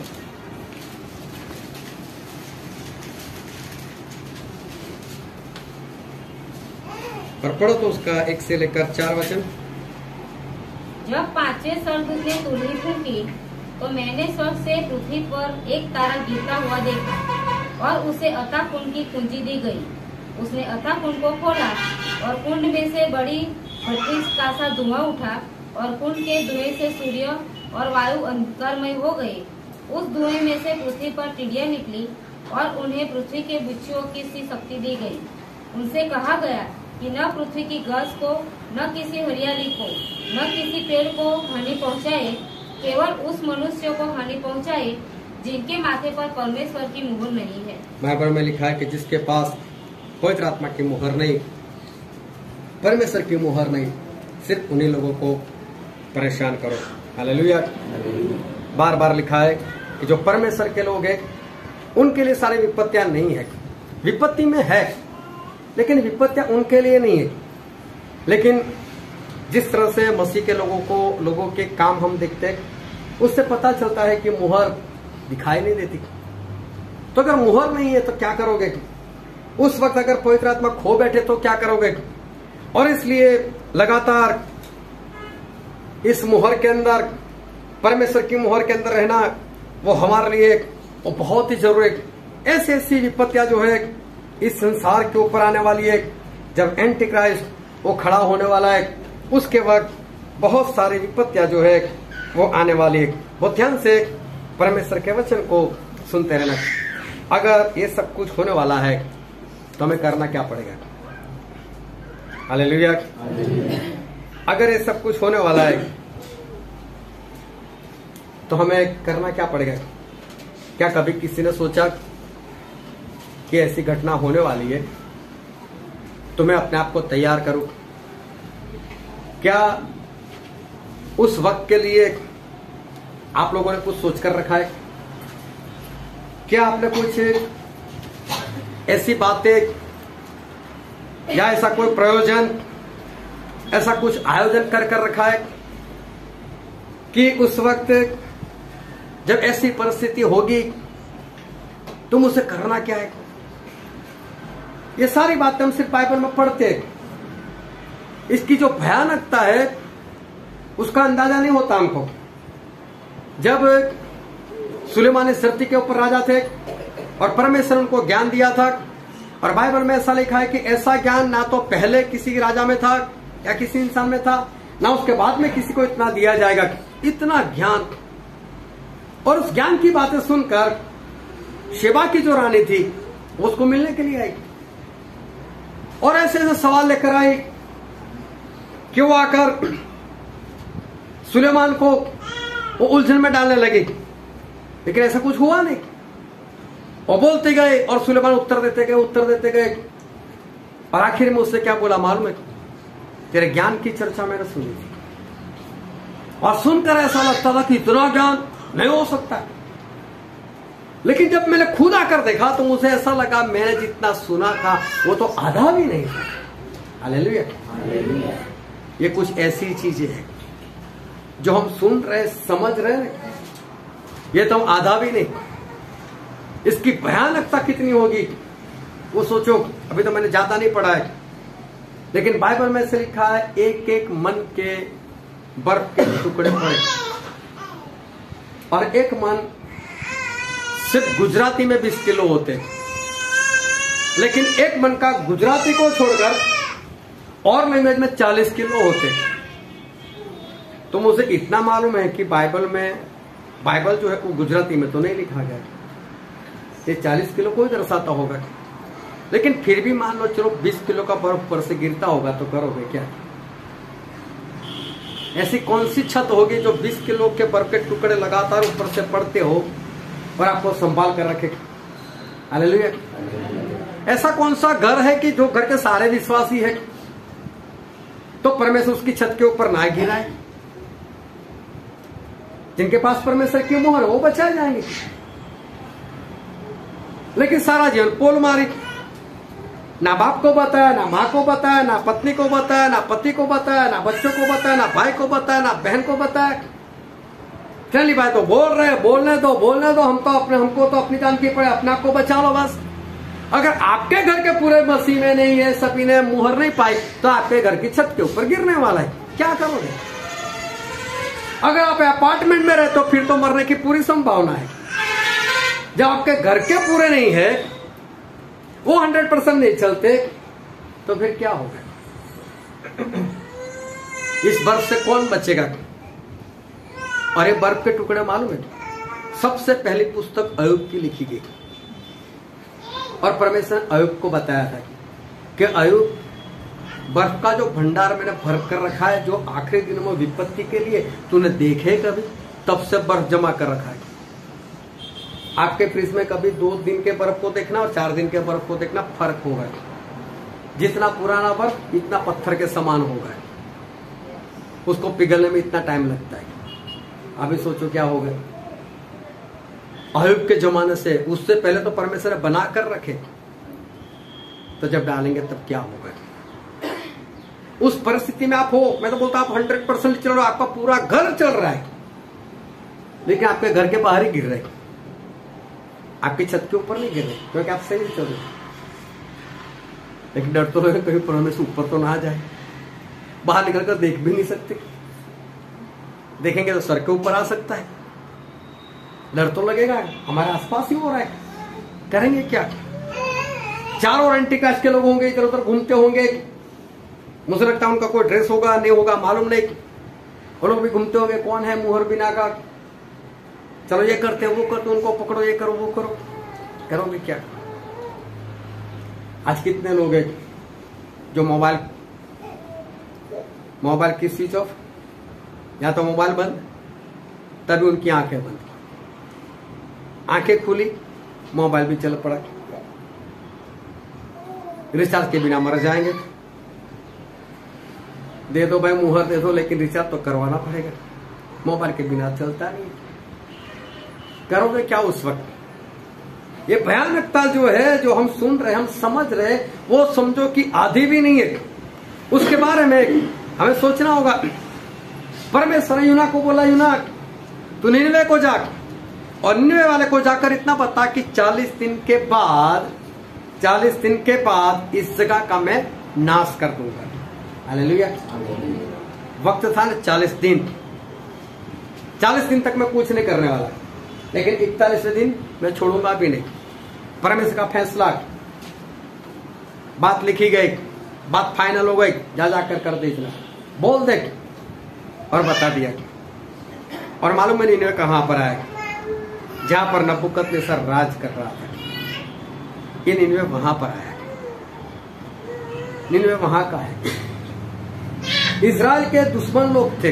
Speaker 1: और पढ़ो तो उसका 1 से लेकर 4 वचन।
Speaker 2: जब 5वें स्वर्गदूत ने तुरही फूंकी तो मैंने स्वर्ग से पृथ्वी पर एक तारा गिरता हुआ देखा और उसे अथाह कुंड की कुंजी दी गई। उसने अथाह कुंड को खोला और कुंड में से बड़ी भट्टी का सा धुआं उठा और कुंड के धुएं से सूर्य और वायु अंधकारमय हो गए। उस धुएं में से पृथ्वी पर टिड्डियां निकली और उन्हें पृथ्वी के बिच्छुओं की सी शक्ति दी गई। उनसे कहा गया कि न पृथ्वी की घास को, न किसी हरियाली को, न किसी पेड़ को हानि पहुंचाए, केवल उस मनुष्य को हानि पहुंचाए जिनके माथे पर परमेश्वर की मुहर नहीं है।
Speaker 1: बाइबल में लिखा है कि जिसके पास पवित्र आत्मा की मुहर नहीं, परमेश्वर की मुहर नहीं, सिर्फ उन्हीं लोगों को परेशान करो। हालेलुया। बार बार लिखा है कि जो परमेश्वर के लोग हैं उनके लिए सारी विपत्तियां नहीं है। विपत्ति में है लेकिन विपत्तियां उनके लिए नहीं है। लेकिन जिस तरह से मसीह के लोगों के काम हम देखते हैं उससे पता चलता है कि मुहर दिखाई नहीं देती। तो अगर मुहर नहीं है तो क्या करोगे? उस वक्त अगर पवित्र आत्मा खो बैठे तो क्या करोगे? और इसलिए लगातार इस मुहर के अंदर, परमेश्वर की मुहर के अंदर रहना वो हमारे लिए वो बहुत ही जरूरी है। ऐसी विपत्तियां जो है इस संसार के ऊपर आने वाली है। जब एंटी क्राइस्ट वो खड़ा होने वाला है उसके वक्त बहुत सारी विपत्तियां जो है वो आने वाली है। बहुत ध्यान से परमेश्वर के वचन को सुनते रहना। अगर ये सब कुछ होने वाला है तो हमें करना क्या पड़ेगा? हालेलुया। अगर ये सब कुछ होने वाला है तो हमें करना क्या पड़ेगा? क्या कभी किसी ने सोचा कि ऐसी घटना होने वाली है तो मैं अपने आप को तैयार करूं? क्या उस वक्त के लिए आप लोगों ने कुछ सोचकर रखा है? क्या आपने कुछ ऐसी बातें या ऐसा कोई प्रयोजन, ऐसा कुछ आयोजन कर रखा है कि उस वक्त जब ऐसी परिस्थिति होगी तुम उसे करना क्या है? ये सारी बातें हम सिर्फ बाइबल में पढ़ते हैं। इसकी जो भयानकता है उसका अंदाजा नहीं होता हमको। जब सुलेमान इस धरती के ऊपर राजा थे और परमेश्वर उनको ज्ञान दिया था, और बाइबल में ऐसा लिखा है कि ऐसा ज्ञान ना तो पहले किसी राजा में था या किसी इंसान में था, ना उसके बाद में किसी को इतना दिया जाएगा। इतना ज्ञान, और उस ज्ञान की बातें सुनकर शेबा की जो रानी थी उसको मिलने के लिए आई और ऐसे ऐसे सवाल लेकर आई कि वो आकर सुलेमान को वो उलझन में डालने लगी। लेकिन ऐसा कुछ हुआ नहीं। और बोलते गए और सुलेमान उत्तर देते गए और आखिर में उससे क्या बोला मालूम है? तेरे ज्ञान की चर्चा मैंने सुनी थी और सुनकर ऐसा लगता था कि इतना ज्ञान नहीं हो सकता। लेकिन जब मैंने खुद आकर देखा तो मुझे ऐसा लगा मैंने जितना सुना था वो तो आधा भी नहीं था। हालेलुया। ये कुछ ऐसी चीजें हैं जो हम सुन रहे, समझ रहे हैं, ये तो हम आधा भी नहीं। इसकी भयानकता कितनी होगी वो सोचो। अभी तो मैंने ज्यादा नहीं पढ़ा है, लेकिन बाइबल में से लिखा है एक एक मन के बर्फ के टुकड़े पड़े, और एक मन सिर्फ गुजराती में 20 किलो होते, लेकिन एक मन का गुजराती को छोड़कर और लैंग्वेज में 40 किलो होते। तो मुझे इतना मालूम है कि बाइबल जो है वो गुजराती में तो नहीं लिखा गया, ये 40 किलो को ही दर्शाता होगा। लेकिन फिर भी मान लो चलो 20 किलो का बर्फ ऊपर से गिरता होगा तो करोगे क्या? ऐसी कौन सी छत होगी जो 20 किलो के बर्फ के टुकड़े लगातार ऊपर से पड़ते हो और आपको संभाल कर रखे। हालेलुया। ऐसा कौन सा घर है कि जो घर के सारे विश्वासी है तो परमेश्वर उसकी छत के ऊपर ना गिराए? जिनके पास परमेश्वर की मोहर वो बचाए जाएंगे, लेकिन सारा जीवन पोल मारी, ना बाप को बताया, ना माँ को बताया, ना पत्नी को बताया, ना पति को बताया, ना बच्चों को बताया, ना भाई को बताया, ना बहन को बताया। चलिए भाई तो बोल रहे, बोलने दो, हमको तो अपनी जान की पड़े, अपने आप को बचा लो बस। अगर आपके घर के पूरे मसीह में नहीं है, सभी ने मुहर नहीं पाई, तो आपके घर की छत के ऊपर गिरने वाला है, क्या करोगे? अगर आप अपार्टमेंट में रहते हो फिर तो मरने की पूरी संभावना है। जब आपके घर के पूरे नहीं है, वो 100% नहीं चलते, तो फिर क्या होगा? इस बर्फ से कौन बचेगा? और ये बर्फ के टुकड़े मालूम है, सबसे पहली पुस्तक अय्यूब की लिखी गई और परमेश्वर ने अय्यूब को बताया था कि अय्यूब, बर्फ का जो भंडार मैंने भर कर रखा है, जो आखिरी दिनों में विपत्ति के लिए तूने देखे कभी? तब से बर्फ जमा कर रखा है। आपके फ्रिज में कभी 2 दिन के बर्फ को देखना और 4 दिन के बर्फ को देखना, फर्क होगा। जितना पुराना बर्फ इतना पत्थर के समान होगा, उसको पिघलने में इतना टाइम लगता है। अभी सोचो क्या होगा। अय्यूब के जमाने से, उससे पहले तो परमेश्वर ने बना कर रखे, तो जब डालेंगे तब क्या होगा? उस परिस्थिति में आप हो, मैं तो बोलता हूं आप 100% चल रहे हो, आपका पूरा घर चल रहा है, लेकिन आपके घर के बाहर ही गिर रहे, आपकी छत के ऊपर नहीं गिर रहे, क्योंकि आप सही चल रहे। लेकिन डर तो लगे कहीं परमेश्वर ऊपर तो ना आ जाए। बाहर निकल कर देख भी नहीं सकते, देखेंगे तो सर के ऊपर आ सकता है। डर तो लगेगा, हमारे आसपास ही हो रहा है, करेंगे क्या? चारों एंटी कास्ट के लोग होंगे, इधर उधर घूमते होंगे, मुझे लगता है उनका कोई ड्रेस होगा नहीं होगा मालूम नहीं, वो लोग भी घूमते होंगे, कौन है मुहर बिना का, चलो ये करते वो करते, उनको पकड़ो, ये करो वो करो, करोगे क्या? आज कितने लोग हैं जो मोबाइल की स्विच ऑफ, या तो मोबाइल बंद, तभी उनकी आंखें बंद, आंखें खुली मोबाइल भी चल पड़ा। रिचार्ज के बिना मर जाएंगे। दे दो भाई मुहर दे दो, लेकिन रिचार्ज तो करवाना पड़ेगा, मोबाइल के बिना चलता नहीं। करोगे क्या उस वक्त? ये भयानकता जो है, जो हम सुन रहे, हम समझ रहे, वो समझो कि आधी भी नहीं है। उसके बारे में हमें सोचना होगा। परमेश्वर ने यूना को बोला, यूना तू निनवे को जा, और निनवे वाले को जाकर इतना बता कि 40 दिन के बाद इस जगह का मैं नाश कर दूंगा। हालेलुया। वक्त था ना 40 दिन, 40 दिन तक मैं कुछ नहीं करने वाला, लेकिन 41वें दिन मैं छोड़ूंगा भी नहीं। परमेश्वर का फैसला, बात लिखी गई, बात फाइनल हो गई, जा जाकर कर दे, इतना बोल दे, और बता दिया। और मालूम है निनवे कहां पर आया? जहां पर नबूकदनेस्सर राज कर रहा था, ये निनवे वहां पर आया। निनवे वहां का है। इजराइल के दुश्मन लोग थे,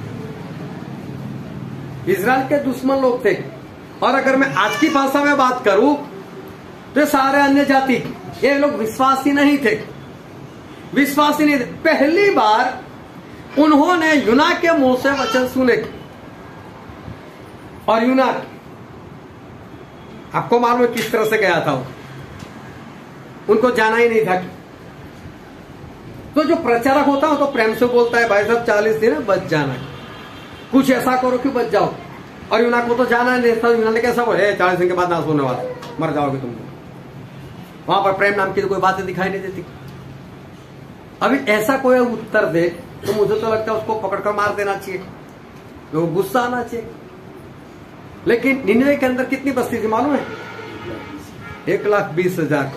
Speaker 1: इजराइल के दुश्मन लोग थे। और अगर मैं आज की भाषा में बात करूं तो सारे अन्य जाति, ये लोग विश्वासी नहीं थे, विश्वासी नहीं थे। पहली बार उन्होंने यूना के मुंह से वचन सुने, और यूना आपको मालूम है किस तरह से गया था, उनको जाना ही नहीं था। तो जो प्रचारक होता है तो प्रेम से बोलता है, भाई साहब 40 दिन है, बच जाना, कुछ ऐसा करो कि बच जाओ। और यूना को तो जाना नहीं था। यूना ने कैसा बोले, 40 दिन के बाद नाश होने वाला, मर जाओगे तुम। वहां पर प्रेम नाम की तो कोई बातें दिखाई नहीं देती। अभी ऐसा कोई उत्तर दे तो मुझे तो लगता है उसको पकड़कर मार देना चाहिए, लोग गुस्सा आना चाहिए। लेकिन निनवे के अंदर कितनी बस्ती थी मालूम है? 1,20,000,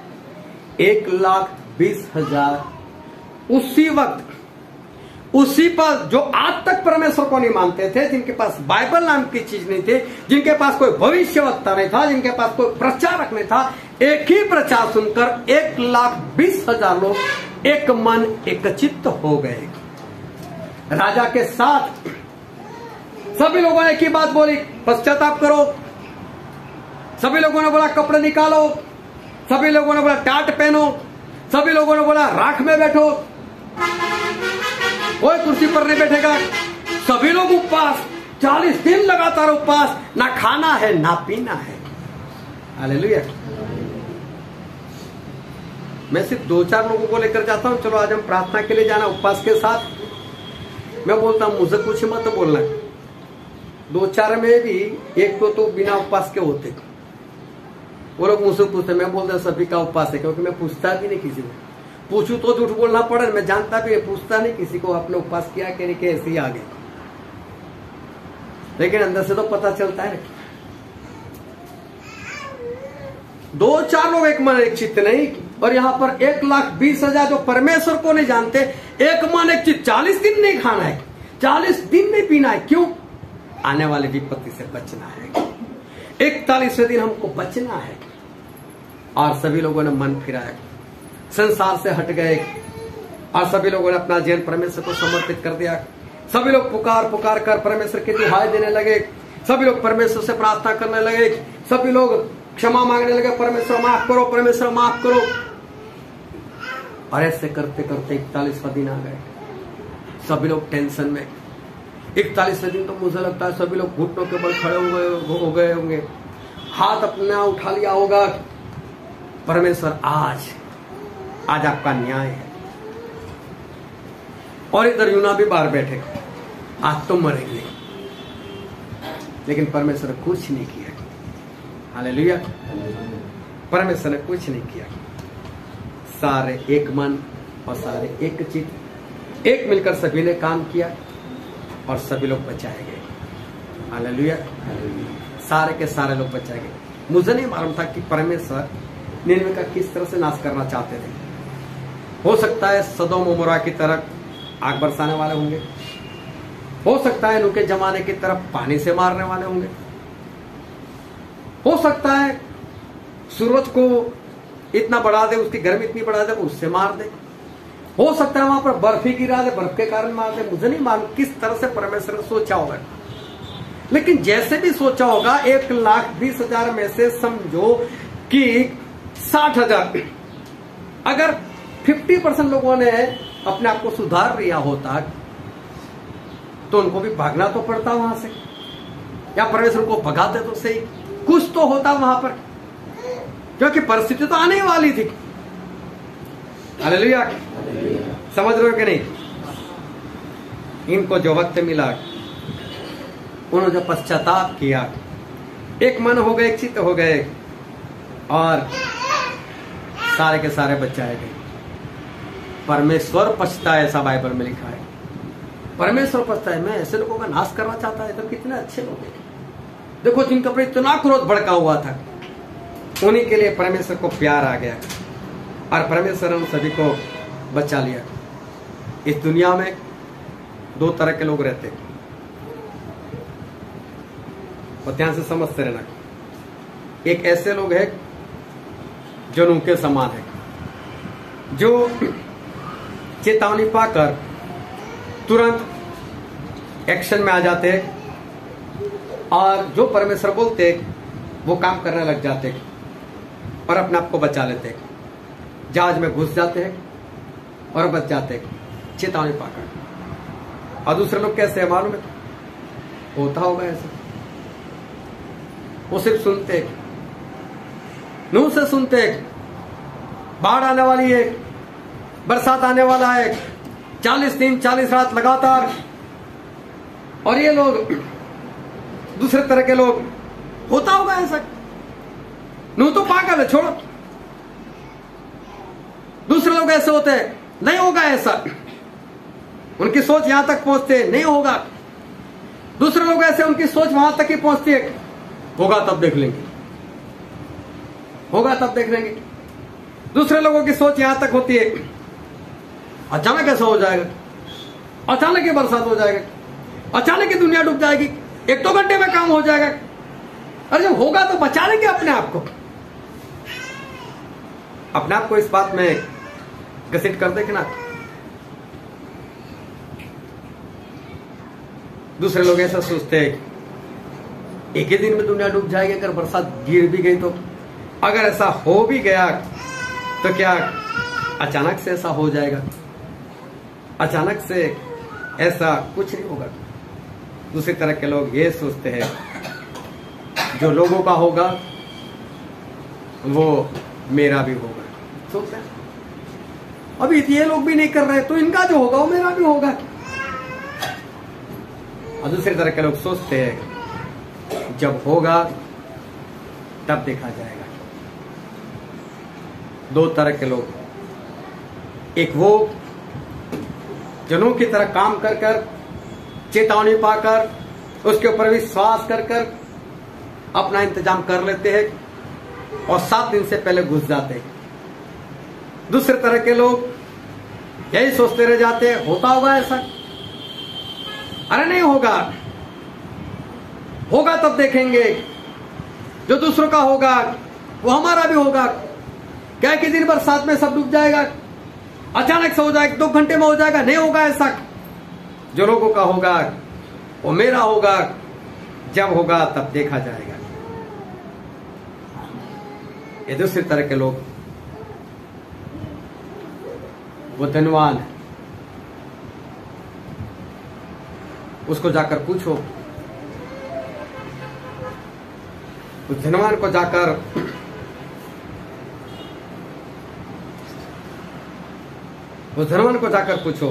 Speaker 1: 1,20,000। उसी वक्त, उसी पर जो आज तक परमेश्वर को नहीं मानते थे, जिनके पास बाइबल नाम की चीज नहीं थी, जिनके पास कोई भविष्यवक्ता नहीं था, जिनके पास कोई प्रचारक नहीं था, एक ही प्रचार सुनकर 1,20,000 लोग एक मन एक चित्त हो गए। राजा के साथ सभी लोगों ने एक ही बात बोली, पश्चाताप करो, सभी लोगों ने बोला कपड़े निकालो, सभी लोगों ने बोला टाट पहनो, सभी लोगों ने बोला राख में बैठो, कोई कुर्सी पर नहीं बैठेगा। सभी लोग उपवास, 40 दिन लगातार उपवास, ना खाना है ना पीना है। हालेलुया। मैं सिर्फ 2-4 लोगों को लेकर जाता हूं, चलो आज हम प्रार्थना के लिए जाना उपवास के साथ। मैं बोलता हूं मुझे कुछ मत बोलना। 2-4 में भी एक तो बिना उपवास के होते, वो लोग मुझसे पूछते, मैं बोलता सभी का उपवास है, क्योंकि मैं पूछता भी नहीं किसी को। पूछू तो झूठ बोलना पड़े, मैं जानता भी है, पूछता नहीं किसी को आपने उपवास किया कि नहीं, कैसे ही आ गए। लेकिन अंदर से तो पता चलता है। 2-4 लोग एक मन एक चित्त नहीं, और यहां पर 1,20,000 जो परमेश्वर को नहीं जानते, एक मन एक चित्त। 40 दिन नहीं खाना है, 40 दिन नहीं पीना है। क्यों? आने वाली विपत्ति से बचना है। 41वें दिन हमको बचना है। और सभी लोगों ने मन फिराया, संसार से हट गए, और सभी लोगों ने अपना जीवन परमेश्वर को समर्पित कर दिया। सभी लोग पुकार पुकार कर परमेश्वर की दुहाई देने लगे, सभी लोग परमेश्वर से प्रार्थना करने लगे, सभी लोग क्षमा मांगने लगे, परमेश्वर माफ करो, परमेश्वर माफ करो। और ऐसे करते करते 41वां दिन आ गए। सभी लोग टेंशन में। 41वें दिन तो मुझे लगता है सभी लोग घुटनों के बल खड़े हो गए होंगे, हाथ अपना उठा लिया होगा, परमेश्वर आज आपका न्याय है। और इधर यूना भी बाहर बैठे, आज तो मरेंगे, लेकिन परमेश्वर ने कुछ नहीं किया। हालेलुया। परमेश्वर ने कुछ नहीं किया। सारे एक मन और सारे एक चित्त, एक मिलकर सभी ने काम किया और सभी लोग बचाए गए। हालेलुया। सारे के सारे लोग बचाए गए। मुझे नहीं मालूम था कि परमेश्वर निनवे का किस तरह से नाश करना चाहते थे। हो सकता है सदोम उमरा की तरह आग बरसाने वाले होंगे, हो सकता है उनके जमाने की तरफ पानी से मारने वाले होंगे, हो सकता है सूरज को इतना बढ़ा दे, उसकी गर्मी इतनी बढ़ा दे उससे मार दे, हो सकता है वहां पर बर्फ ही गिरा दे, बर्फ के कारण मार दे। मुझे नहीं मालूम किस तरह से परमेश्वर ने सोचा होगा, लेकिन जैसे भी सोचा होगा 1,20,000 में से समझो कि 60,000, अगर 50% लोगों ने अपने आप को सुधार लिया होता तो उनको भी भागना तो पड़ता वहां से, या परमेश्वर को भगाते तो सही, कुछ तो होता वहां पर, क्योंकि परिस्थिति तो आने वाली थी। हालेलुया। समझ रहे हो कि नहीं? इनको जो वक्त मिला, उन्होंने जो पश्चाताप किया, एक मन हो गए, एक चित्त हो गए, और सारे के सारे बचाए गए। परमेश्वर पछता है, ऐसा बाइबल में लिखा है। परमेश्वर पछता है, मैं ऐसे लोगों का नाश करना चाहता है। तो कितने अच्छे लोग हैं, देखो जिनका पर इतना क्रोध भड़का हुआ था, उन्हीं के लिए परमेश्वर को प्यार आ गया और परमेश्वर ने सभी को बचा लिया। इस दुनिया में 2 तरह के लोग रहते हैं, और ध्यान से समझते रहना। एक ऐसे लोग हैं जो उनके समान है, जो चेतावनी पाकर तुरंत एक्शन में आ जाते हैं, और जो परमेश्वर बोलते वो काम करने लग जाते हैं और अपने आप को बचा लेते हैं, जहाज में घुस जाते हैं और बच जाते हैं चेतावनी पाकर। और दूसरे लोग कैसे है मालूम है? होता होगा ऐसा, वो सिर्फ सुनते, मुंह से सुनते, बाढ़ आने वाली है, बरसात आने वाला है, 40 दिन 40 रात लगातार, और ये लोग दूसरे तरह के लोग, होता होगा ऐसा। नूह तो पागल है, छोड़ो। दूसरे लोग ऐसे होते हैं, नहीं होगा ऐसा, उनकी सोच यहां तक पहुंचते, नहीं होगा। दूसरे लोग ऐसे, उनकी सोच वहां तक ही पहुंचती है, होगा तब देख लेंगे, होगा तब देख लेंगे। दूसरे लोगों की सोच यहां तक होती है, अचानक ऐसा हो जाएगा, अचानक ही बरसात हो जाएगा, अचानक ही दुनिया डूब जाएगी, 1-2 घंटे में काम हो जाएगा। और जब होगा तो बचा लेंगे अपने आप को। अपने आप को इस बात में घसीट कर देखना। दूसरे लोग ऐसा सोचते हैं, एक ही दिन में दुनिया डूब जाएगी अगर बरसात गिर भी गई तो। अगर ऐसा हो भी गया तो क्या अचानक से ऐसा हो जाएगा? अचानक से ऐसा कुछ नहीं होगा। दूसरी तरह के लोग ये सोचते हैं जो लोगों का होगा वो मेरा भी होगा, सोचते हैं। अभी ये लोग भी नहीं कर रहे तो इनका जो होगा वो मेरा भी होगा। और दूसरी तरह के लोग सोचते हैं जब होगा तब देखा जाएगा। दो तरह के लोग, एक वो जनों की तरह काम कर कर चेतावनी पाकर उसके ऊपर विश्वास कर कर अपना इंतजाम कर लेते हैं और 7 दिन से पहले घुस जाते हैं। दूसरे तरह के लोग यही सोचते रह जाते हैं होता होगा ऐसा, अरे नहीं होगा, होगा तब देखेंगे। जो दूसरों का होगा वो हमारा भी होगा। क्या कि दिन भर साथ में सब डूब जाएगा, अचानक से हो जाएगा, 2 घंटे में हो जाएगा? नहीं होगा ऐसा। जो लोगों का होगा वो मेरा होगा, जब होगा तब देखा जाएगा। ये दूसरी तरह के लोग, वो धनवान है, उसको जाकर पूछो, उस धनवान को जाकर पूछो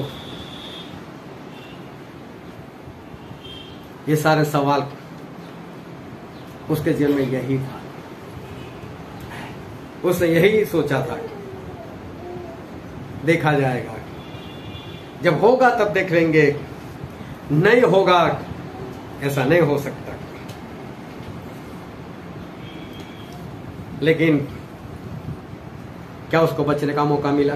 Speaker 1: ये सारे सवाल उसके जीवन में यही था। उसने यही सोचा था देखा जाएगा, जब होगा तब देख लेंगे, नहीं होगा ऐसा नहीं हो सकता। लेकिन क्या उसको बचने का मौका मिला?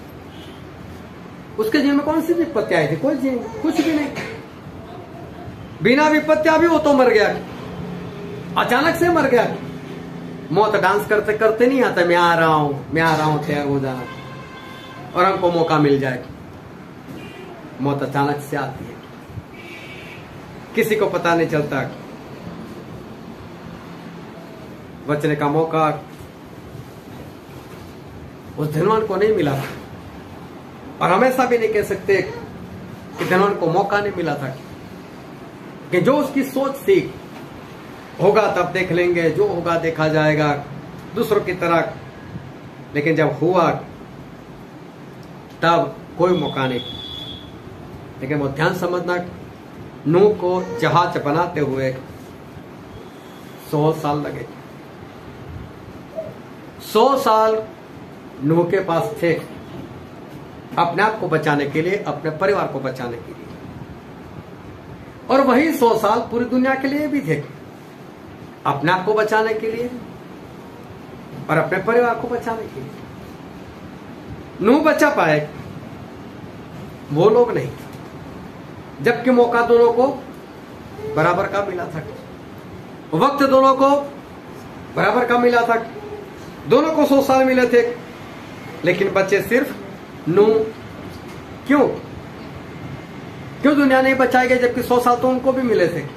Speaker 1: उसके जीवन में कौन सी विपत्ति आई थी? कोई कुछ भी नहीं। बिना विपत्तियां भी वो तो मर गया, अचानक से मर गया। मौत डांस करते करते नहीं आता, मैं आ रहा हूं तैयार हो जाना और हमको मौका मिल जाए। मौत अचानक से आती है, किसी को पता नहीं चलता। बचने का मौका उस धनवान को नहीं मिला था और हमेशा भी नहीं कह सकते कि धनवान को मौका नहीं मिला था, कि जो उसकी सोच थी होगा तब देख लेंगे, जो होगा देखा जाएगा, दूसरों की तरह। लेकिन जब हुआ तब कोई मौका नहीं। लेकिन वो ध्यान समझना, नूह को जहाज बनाते हुए 100 साल लगे। 100 साल नूह के पास थे अपने आप को बचाने के लिए, अपने परिवार को बचाने के लिए, और वही 100 साल पूरी दुनिया के लिए भी थे, अपने आप को बचाने के लिए और अपने परिवार को बचाने के लिए। नूह बचा पाए, वो लोग नहीं, जबकि मौका दोनों को बराबर का मिला था, वक्त दोनों को बराबर का मिला था, दोनों को 100 साल मिले थे, लेकिन बचे सिर्फ नूह। क्यों दुनिया नहीं बचाई गई जबकि 100 साल तो उनको भी मिले थे?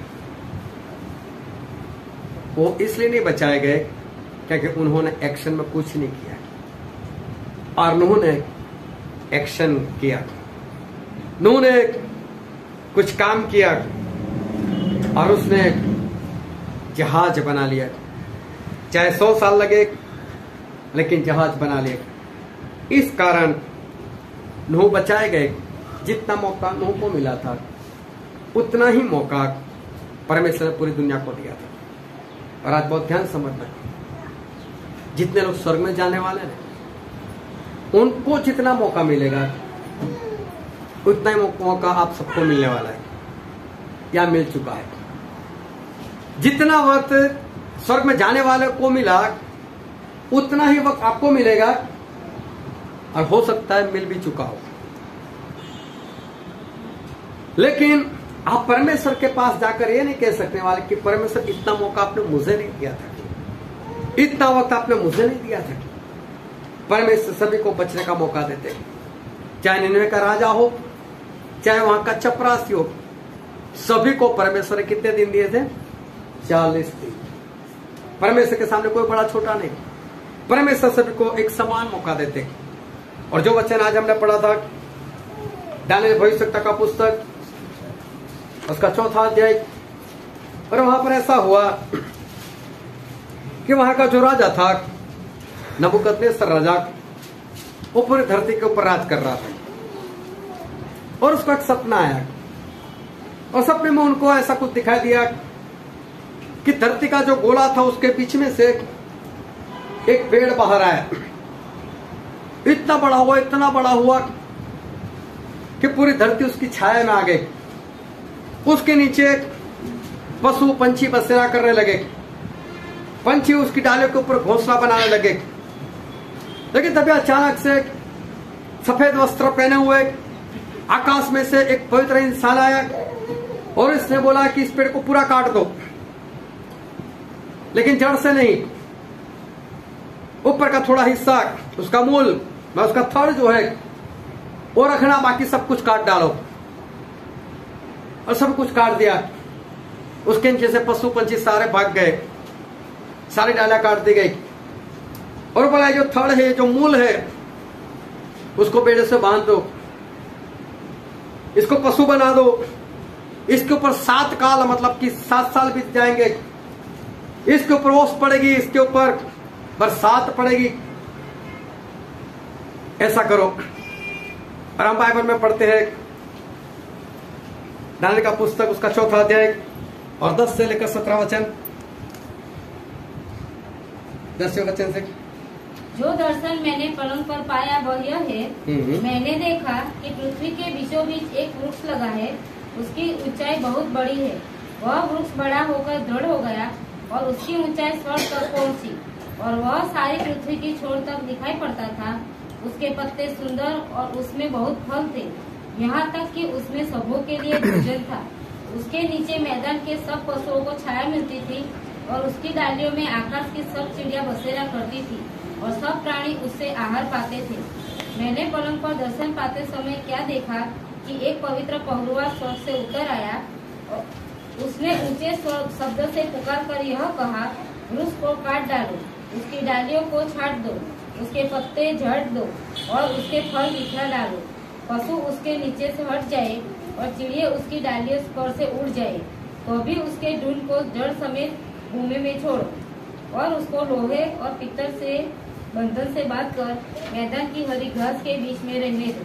Speaker 1: वो इसलिए नहीं बचाए गए क्योंकि उन्होंने एक्शन में कुछ नहीं किया, और नूह ने एक्शन किया। नूह ने कुछ काम किया और उसने जहाज बना लिया। चाहे 100 साल लगे, लेकिन जहाज बना लिया। इस कारण नूह बचाए गए। जितना मौका नूह को मिला था उतना ही मौका परमेश्वर ने पूरी दुनिया को दिया था। और आज बहुत ध्यान समझना, जितने लोग स्वर्ग में जाने वाले हैं उनको जितना मौका मिलेगा उतना ही मौका आप सबको मिलने वाला है या मिल चुका है। जितना वक्त स्वर्ग में जाने वाले को मिला उतना ही वक्त आपको मिलेगा, और हो सकता है मिल भी चुका हो। लेकिन आप परमेश्वर के पास जाकर ये नहीं कह सकने वाले कि परमेश्वर इतना मौका आपने मुझे नहीं दिया था, इतना वक्त आपने मुझे नहीं दिया था। परमेश्वर सभी को बचने का मौका देते, चाहे निनवे का राजा हो, चाहे वहां का चपरासी हो, सभी को परमेश्वर ने कितने दिन दिए थे? 40 दिन। परमेश्वर के सामने कोई बड़ा छोटा नहीं, परमेश्वर सभी को एक समान मौका देते। और जो वचन आज हमने पढ़ा था दानियेल भविष्यवक्ता का पुस्तक उसका 4था अध्याय, और वहां पर ऐसा हुआ कि वहां का जो राजा था नबूकदनेस्सर राजा, वो पूरी धरती के ऊपर राज कर रहा था। और उसको एक सपना आया, और सपने में उनको ऐसा कुछ दिखाई दिया कि धरती का जो गोला था उसके बीच में से एक पेड़ बाहर आया। इतना बड़ा हुआ, इतना बड़ा हुआ कि पूरी धरती उसकी छाया में आ गई। उसके नीचे पशु पंछी बसेरा करने लगे, पंछी उसकी डालियों के ऊपर घोंसला बनाने लगे। लेकिन तभी अचानक से सफेद वस्त्र पहने हुए आकाश में से एक पवित्र इंसान आया और इसने बोला कि इस पेड़ को पूरा काट दो, लेकिन जड़ से नहीं, ऊपर का थोड़ा हिस्सा, उसका मूल में उसका थड़ जो है वो रखना, बाकी सब कुछ काट डालो। और सब कुछ काट दिया। उसके नीचे से पशु पंछी सारे भाग गए, सारी डालियां काट दी गई। और बोला जो थड़ है, जो मूल है, उसको बेड़े से बांध दो, इसको पशु बना दो, इसके ऊपर 7 काल मतलब कि 7 साल बीत जाएंगे, इसके ऊपर ओस पड़ेगी, इसके ऊपर बरसात पड़ेगी, ऐसा करो। और हम बाइबल में पढ़ते हैं दानियेल का पुस्तक उसका 4था अध्याय और 10 से लेकर 17 वचन, 10वें वचन से।
Speaker 2: जो दर्शन मैंने पलंग पर पाया वह यह है, मैंने देखा कि पृथ्वी के बीचों बीच एक वृक्ष लगा है, उसकी ऊंचाई बहुत बड़ी है। वह वृक्ष बड़ा होकर दृढ़ हो गया और उसकी ऊंचाई स्वर्ग तक पहुंची, और वह सारी पृथ्वी की छोर तक दिखाई पड़ता था। उसके पत्ते सुंदर और उसमें बहुत फल थे, यहाँ तक कि उसमें सबों के लिए भोजन था। उसके नीचे मैदान के सब पशुओं को छाया मिलती थी, और उसकी डालियों में आकाश की सब चिड़िया बसेरा करती थी, और सब प्राणी उससे आहार पाते थे। मैंने पलंग पर दर्शन पाते समय क्या देखा कि एक पवित्र पहरुआ स्वर्ग से उतर आया। उसने ऊंचे शब्द से पुकार कर यह कहा, वृक्ष को काट डालो, उसकी डालियों को छाट दो, उसके पत्ते झड़ दो और उसके फल बिखरा डालो। पशु उसके नीचे से हट जाए और चिड़िया उसकी डालियों पर से उड़ जाए, तो भी उसके ढूंढ को जड़ समेत भूमि में छोड़ो, और उसको लोहे और पीतल से बंधन से बांध कर मैदान की हरी घास के बीच में रहने दो।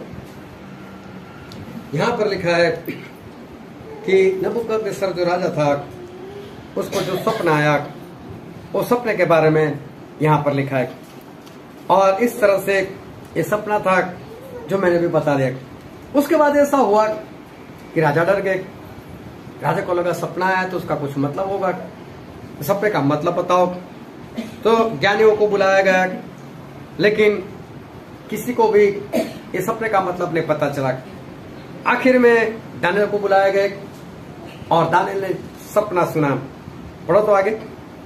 Speaker 1: यहाँ पर लिखा है कि नबूकदनेस्सर जो राजा था उसको जो सपना आया, वो सपने के बारे में यहाँ पर लिखा है। और इस तरह से ये सपना था जो मैंने भी बता दिया। उसके बाद ऐसा हुआ कि राजा डर गए। राजा को लगा सपना आया तो उसका कुछ मतलब होगा, सपने का मतलब बताओ। तो ज्ञानियों को बुलाया गया, लेकिन किसी को भी ये सपने का मतलब नहीं पता चला। आखिर में दानियेल को बुलाया गया और दानियेल ने सपना सुना। पढ़ो तो आगे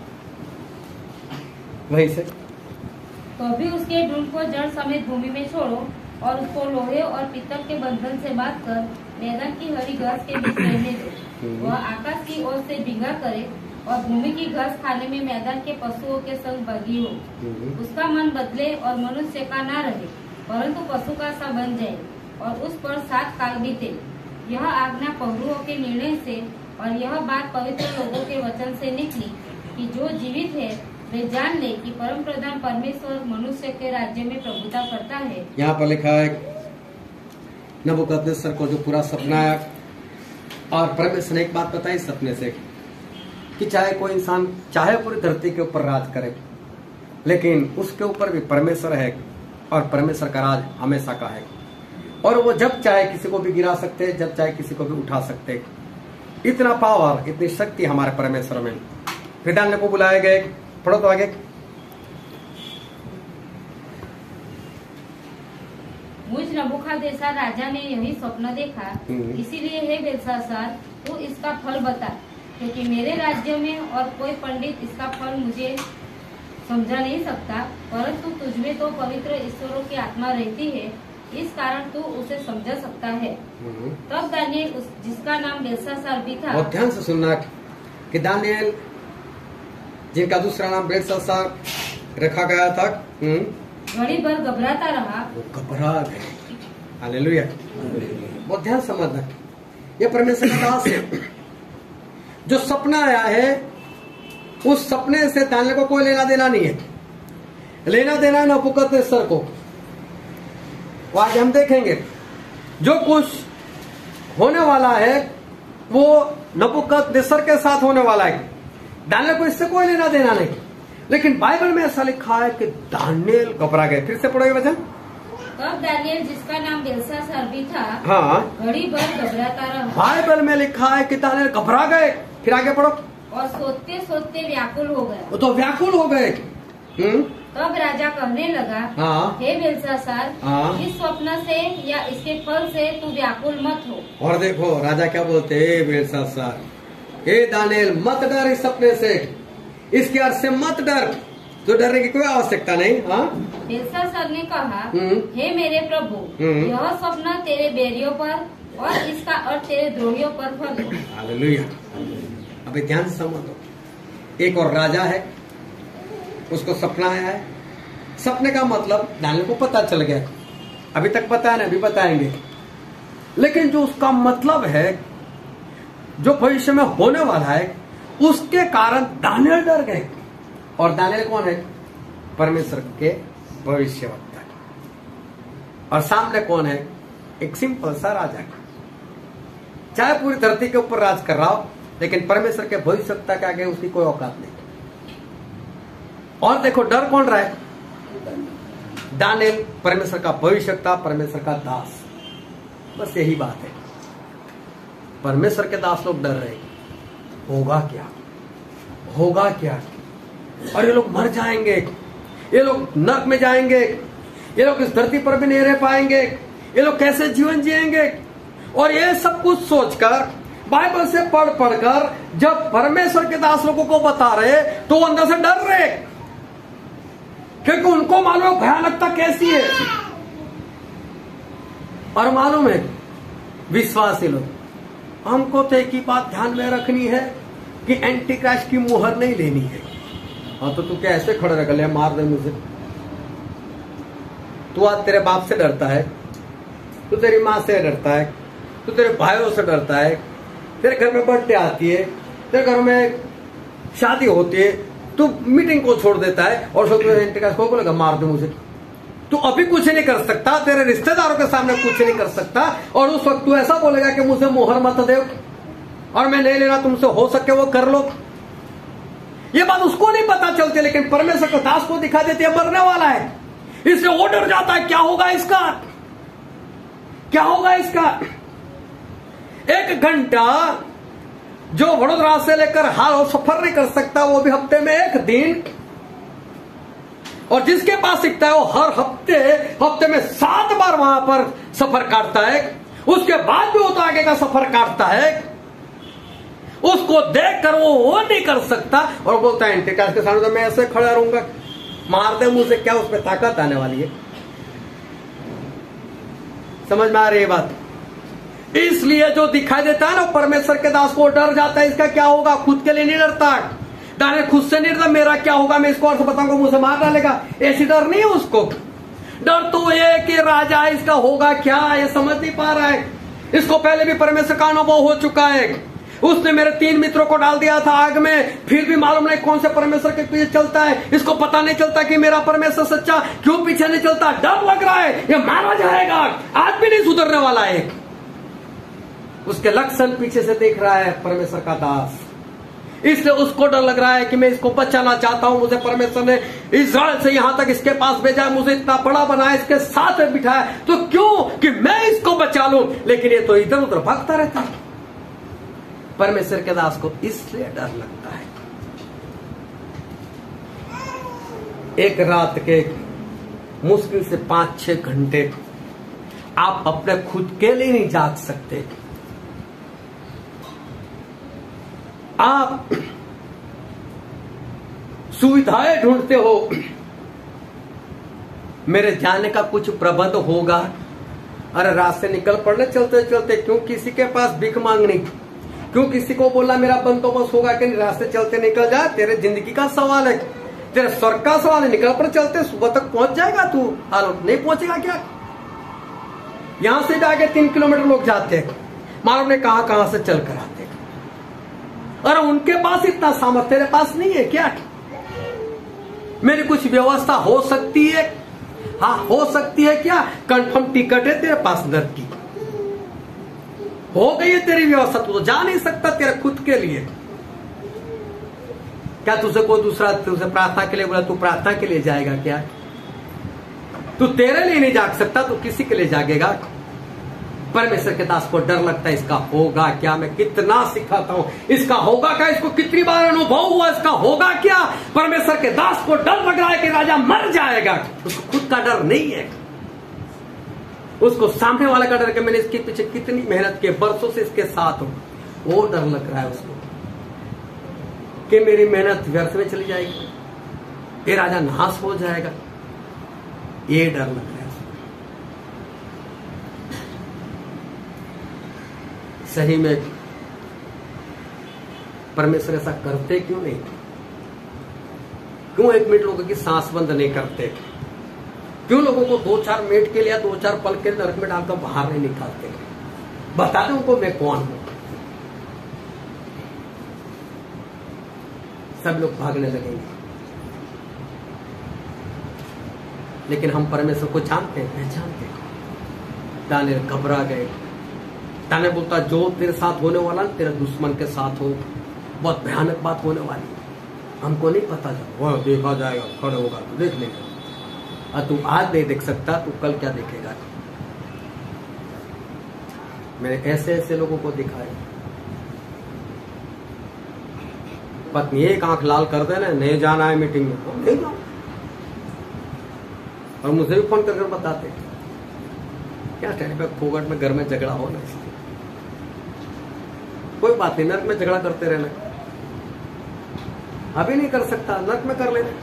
Speaker 1: वहीं से।
Speaker 2: तो भी उसके ढूंढ को जड़ समेत भूमि में छोड़ो, और उसको लोहे और पीतल के बंधन से बांध कर मैदान की हरी घास के बीच रहने दो। वह आकाश की ओर से भीगा करे और भूमि की घास खाने में मैदान के पशुओं के संग भागी हो। उसका मन बदले और मनुष्य का ना रहे, परंतु पशु का सा बन जाए, और उस पर 7 काल बीते। यह आज्ञा पहरुओं के निर्णय से और यह बात पवित्र लोगों के वचन से निकली कि जो जीवित है वे जान ले कि परम प्रधान परमेश्वर मनुष्य के राज्य में प्रभुता करता है। यहाँ
Speaker 1: पर लिखा है नबूकदनेस्सर को जो पूरा सपना आया, और परमेश्वर ने एक बात बताई सपने से कि चाहे कोई इंसान चाहे पूरी धरती के ऊपर राज करे, लेकिन उसके ऊपर भी परमेश्वर है, और परमेश्वर का राज हमेशा का है, और वो जब चाहे किसी को भी गिरा सकते, जब चाहे किसी को भी उठा सकते। इतना पावर, इतनी शक्ति हमारे परमेश्वर में। फिर दानियेल को बुलाए गए। पढ़ो तो आगे।
Speaker 2: मुझ नबूकदनेस्सर राजा ने यही स्वप्न देखा, इसीलिए हे बेलशास्सर, तू इसका फल बता, क्योंकि मेरे राज्य में और कोई पंडित इसका फल मुझे समझा नहीं सकता, परंतु तुझमें तो पवित्र ईश्वरों की आत्मा रहती है, इस कारण तू उसे समझा सकता है। तब दानियेल जिसका नाम बेलशास्सर भी था।
Speaker 1: और ध्यान से सुनना कि दानियेल जिनका दूसरा नाम बेलशास्सार रखा गया था।
Speaker 2: घड़ी भर घबराता रहा।
Speaker 1: वो घबरा गए। हालेलुया। बहुत ध्यान समझना, ये परमेश्वर का दास है। जो सपना आया है उस सपने से दानियल को कोई लेना देना नहीं है। लेना देना है नबूकदनेस्सर को। आज हम देखेंगे जो कुछ होने वाला है वो नबूकदनेस्सर के साथ होने वाला है। दानियल को इससे कोई लेना देना नहीं, लेकिन बाइबल में ऐसा लिखा है कि दानियल घबरा गए। फिर से पढ़ोगे वचन।
Speaker 2: तब दानियल, जिसका नाम बेलशास्सार भी था,
Speaker 1: हाँ,
Speaker 2: घड़ी भर घबराता रहा
Speaker 1: बाइबल में लिखा है कि दानियल घबरा गए। फिर आगे पढ़ो।
Speaker 2: और सोचते सोचते व्याकुल हो गया।
Speaker 1: वो तो व्याकुल हो गए।
Speaker 2: तब राजा कहने लगा,
Speaker 1: हाँ,
Speaker 2: हे बेलशास्सार,
Speaker 1: हाँ,
Speaker 2: इस स्वप्न से या इसके फल से तू व्याकुल मत हो।
Speaker 1: और देखो राजा क्या बोलते, हे बेलशास्सार, हे दानियल, मत डर इस सपने से, इसके अर्थ से मत डर, तो डरने की कोई आवश्यकता नहीं। हाँ,
Speaker 2: बेलशास्सार ने कहा, हे मेरे प्रभु, यह स्वप्न तेरे बैरियों पर और इसका अर्थ तेरे द्रोहियों पर फल हो।
Speaker 1: हालेलुया। अभी ध्यान से समझो, एक और राजा है, उसको सपना आया है। सपने का मतलब दानियल को पता चल गया। अभी तक पता है ना, अभी बताएंगे। लेकिन जो उसका मतलब है, जो भविष्य में होने वाला है, उसके कारण दानियल डर गए। और दानियल कौन है? परमेश्वर के भविष्यवक्ता। और सामने कौन है? एक सिंपल सा राजा। चाहे पूरी धरती के ऊपर राज कर रहा हो, लेकिन परमेश्वर के भविष्यवक्ता के आगे उसकी कोई औकात नहीं। और देखो डर कौन रहा है? दानियल परमेश्वर का भविष्यवक्ता, परमेश्वर का दास। बस यही बात है। परमेश्वर के दास लोग डर रहे, होगा क्या, होगा क्या, और ये लोग मर जाएंगे, ये लोग नरक में जाएंगे, ये लोग इस धरती पर भी नहीं रह पाएंगे, ये लोग कैसे जीवन जिएंगे। और ये सब कुछ सोचकर, बाइबल से पढ़ पढ़कर जब परमेश्वर के दास लोगों को बता रहे, तो वो अंदर से डर रहे, क्योंकि उनको मालूम भयानकता कैसी है। और मालूम है विश्वासी लोग, हमको तो एक ही बात ध्यान में रखनी है कि एंटी क्राइस्ट की मुहर नहीं लेनी है। हाँ, तो तू क्या ऐसे खड़े रख ले, मार दे मुझे। तू आज तेरे बाप से डरता है, तू तेरी माँ से डरता है, तू तेरे भाइयों से डरता है, तेरे घर में बर्थडे आती है, तेरे घर में शादी होती है, तू मीटिंग को छोड़ देता है और सब एंटी क्राइस्ट को बोलेगा मार दे मुझे। तू अभी कुछ नहीं कर सकता, तेरे रिश्तेदारों के सामने कुछ नहीं कर सकता, और उस वक्त तू ऐसा बोलेगा कि मुझे मोहर मत दे और मैं नहीं लेना, तुमसे हो सके वो कर लो। ये बात उसको नहीं पता चलती, लेकिन परमेश्वर के दास को दिखा देती है मरने वाला है, इससे वो डर जाता है, क्या होगा इसका, क्या होगा इसका। 1 घंटा जो वडोदरा से लेकर हाल सफर नहीं कर सकता, वो भी हफ्ते में 1 दिन, और जिसके पास सीखता है वो हर हफ्ते में 7 बार वहां पर सफर काटता है, उसके बाद भी वो तो आगे का सफर काटता है, उसको देखकर वो नहीं कर सकता और बोलता है एंटी क्राइस्ट के सामने तो मैं ऐसे खड़ा रहूंगा, मार दे मुझे, क्या उसमें ताकत आने वाली है। समझ में आ रही है बात? इसलिए जो दिखाई देता है ना परमेश्वर के दास को डर जाता है, इसका क्या होगा, खुद के लिए नहीं डरता। दानियल खुद से नहीं डरता, मेरा क्या होगा, मैं इसको अर्थ बताऊंगा मुझे मार डालेगा, ऐसी डर नहीं है उसको। डर तो ये कि राजा इसका होगा क्या, ये समझ नहीं पा रहा है। इसको पहले भी परमेश्वर का अनुभव हो चुका है। उसने मेरे 3 मित्रों को डाल दिया था आग में, फिर भी मालूम नहीं कौन से परमेश्वर के पीछे चलता है। इसको पता नहीं चलता कि मेरा परमेश्वर सच्चा क्यों पीछे नहीं चलता। डर लग रहा है ये मारा जाएगा, आज भी नहीं सुधरने वाला है। उसके लक्षण पीछे से देख रहा है परमेश्वर का दास, इसलिए उसको डर लग रहा है कि मैं इसको बचाना चाहता हूं। मुझे परमेश्वर ने इस्राएल से यहां तक इसके पास भेजा, मुझे इतना बड़ा बनाया, इसके साथ बिठाया, तो क्यों कि मैं इसको बचा लूं। लेकिन ये तो इधर उधर भागता रहता है। परमेश्वर के दास को इसलिए डर लगता है। एक रात के मुश्किल से 5-6 घंटे आप अपने खुद के लिए नहीं जाग सकते। आप सुविधाएं ढूंढते हो, मेरे जाने का कुछ प्रबंध होगा। अरे रात से निकल पड़ने चलते चलते, क्यों किसी के पास भीख मांगनी, क्यों किसी को बोला मेरा बंदोबस्त होगा कि नहीं, रास्ते चलते निकल जा, तेरे जिंदगी का सवाल है, तेरे स्वर्ग का सवाल है, निकल पर चलते सुबह तक पहुंच जाएगा तू, आलोट नहीं पहुंचेगा क्या? यहां से भी आगे 3 किलोमीटर लोग जाते हैं, मालूम ने कहां से चल कर आते, और उनके पास इतना सामर्थ्य तेरे पास नहीं है क्या? मेरी कुछ व्यवस्था हो सकती है, हाँ हो सकती है क्या? कंफर्म टिकट है तेरे पास नर्क की, हो गई है तेरी व्यवस्था, तू तो जा नहीं सकता तेरे खुद के लिए। क्या तुझे कोई दूसरा तुझे प्रार्थना के लिए बोला, तू प्रार्थना के लिए जाएगा क्या? तू तेरे लिए नहीं जाग सकता, तू किसी के लिए जागेगा? परमेश्वर के दास को डर लगता है, इसका होगा क्या? मैं कितना सिखाता हूं, इसका होगा क्या? इसको कितनी बार अनुभव हुआ, इसका होगा क्या? परमेश्वर के दास को डर लग रहा है कि राजा मर जाएगा, उसको खुद का डर नहीं है, उसको सामने वाले का डर कि मैंने इसके पीछे कितनी मेहनत की, बरसों से इसके साथ हूं, वो डर लग रहा है उसको कि मेरी मेहनत व्यर्थ में चली जाएगी, ये राजा नाश हो जाएगा, ये डर लग रहा है उसको। सही में परमेश्वर ऐसा करते क्यों नहीं? क्यों 1 मिनट लोगों की सांस बंद नहीं करते? क्यों लोगों को 2-4 मिनट के लिए, 2-4 पल के नरक में डालकर बाहर नहीं निकालते? बता दो उनको मैं कौन हूं। सब लोग भागने लगेंगे, लेकिन हम परमेश्वर को जानते हैं, पहचानते हैं। दानिएल घबरा गए, दानिएल बोलता जो तेरे साथ होने वाला तेरे दुश्मन के साथ हो, बहुत भयानक बात होने वाली, हमको नहीं पता, वह देखा जाएगा, खड़े होगा तो देख लेगा, और तू आज नहीं देख सकता, तू कल क्या देखेगा? मैंने ऐसे ऐसे लोगों को दिखाया, पत्नी एक आंख लाल कर देना, नहीं जाना है मीटिंग में, तो नहीं जाओ, और मुझे भी फोन करके बताते क्या टाइम पे फोगट में घर में झगड़ा हो ना, कोई बात नहीं, नर्क में झगड़ा करते रहना, अभी नहीं कर सकता, नर्क में कर लेना।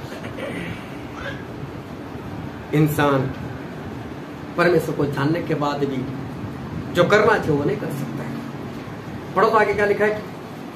Speaker 1: इंसान परमेश्वर को जानने के बाद भी जो करना चाहिए वो नहीं कर सकता है। पढ़ो तो आगे क्या लिखा है?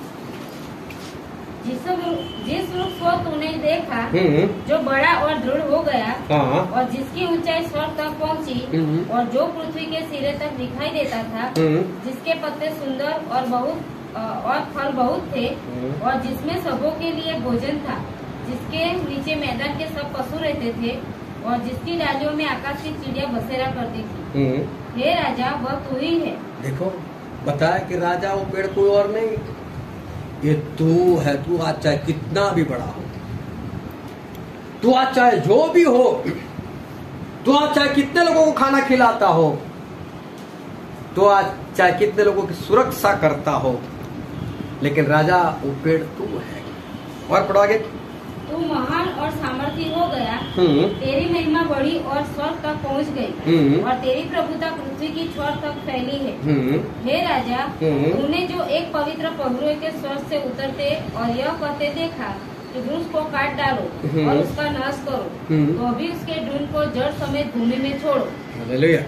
Speaker 2: जिस वृक्ष को तूने देखा जो बड़ा और दृढ़ हो गया, और जिसकी ऊंचाई स्वर्ग तक पहुंची, और जो पृथ्वी के सिरे तक दिखाई देता था, जिसके पत्ते सुंदर और फल बहुत थे, और जिसमें सबों के लिए भोजन था, जिसके नीचे मैदान के सब पशु रहते थे, और जिसकी डालियों में आकाश की चिड़िया बसेरा करती थी, हे राजा वह तू ही है। देखो
Speaker 1: बताया कि राजा वो पेड़ कोई और नहीं, ये तू है। तू आज चाहे कितना भी बड़ा हो, तू आज चाहे जो भी हो, तू आज चाहे कितने लोगों को खाना खिलाता हो, तू आज चाहे कितने लोगों की सुरक्षा करता हो, लेकिन राजा वो पेड़ तू है। और पढ़ो आगे।
Speaker 2: तू महान और सामर्थी हो गया, तेरी महिमा बढ़ी और स्वर्ग तक पहुंच गई, और तेरी प्रभुता पृथ्वी की छोर तक फैली है। हे राजा, तूने जो एक पवित्र पहुरुए के स्वर्ग से उतरते और यह कहते देखा कि वृक्ष को काट डालो और उसका नाश करो, तो अभी उसके ढूंढ को जड़ समेत भूमि में छोड़ो। हालेलुया।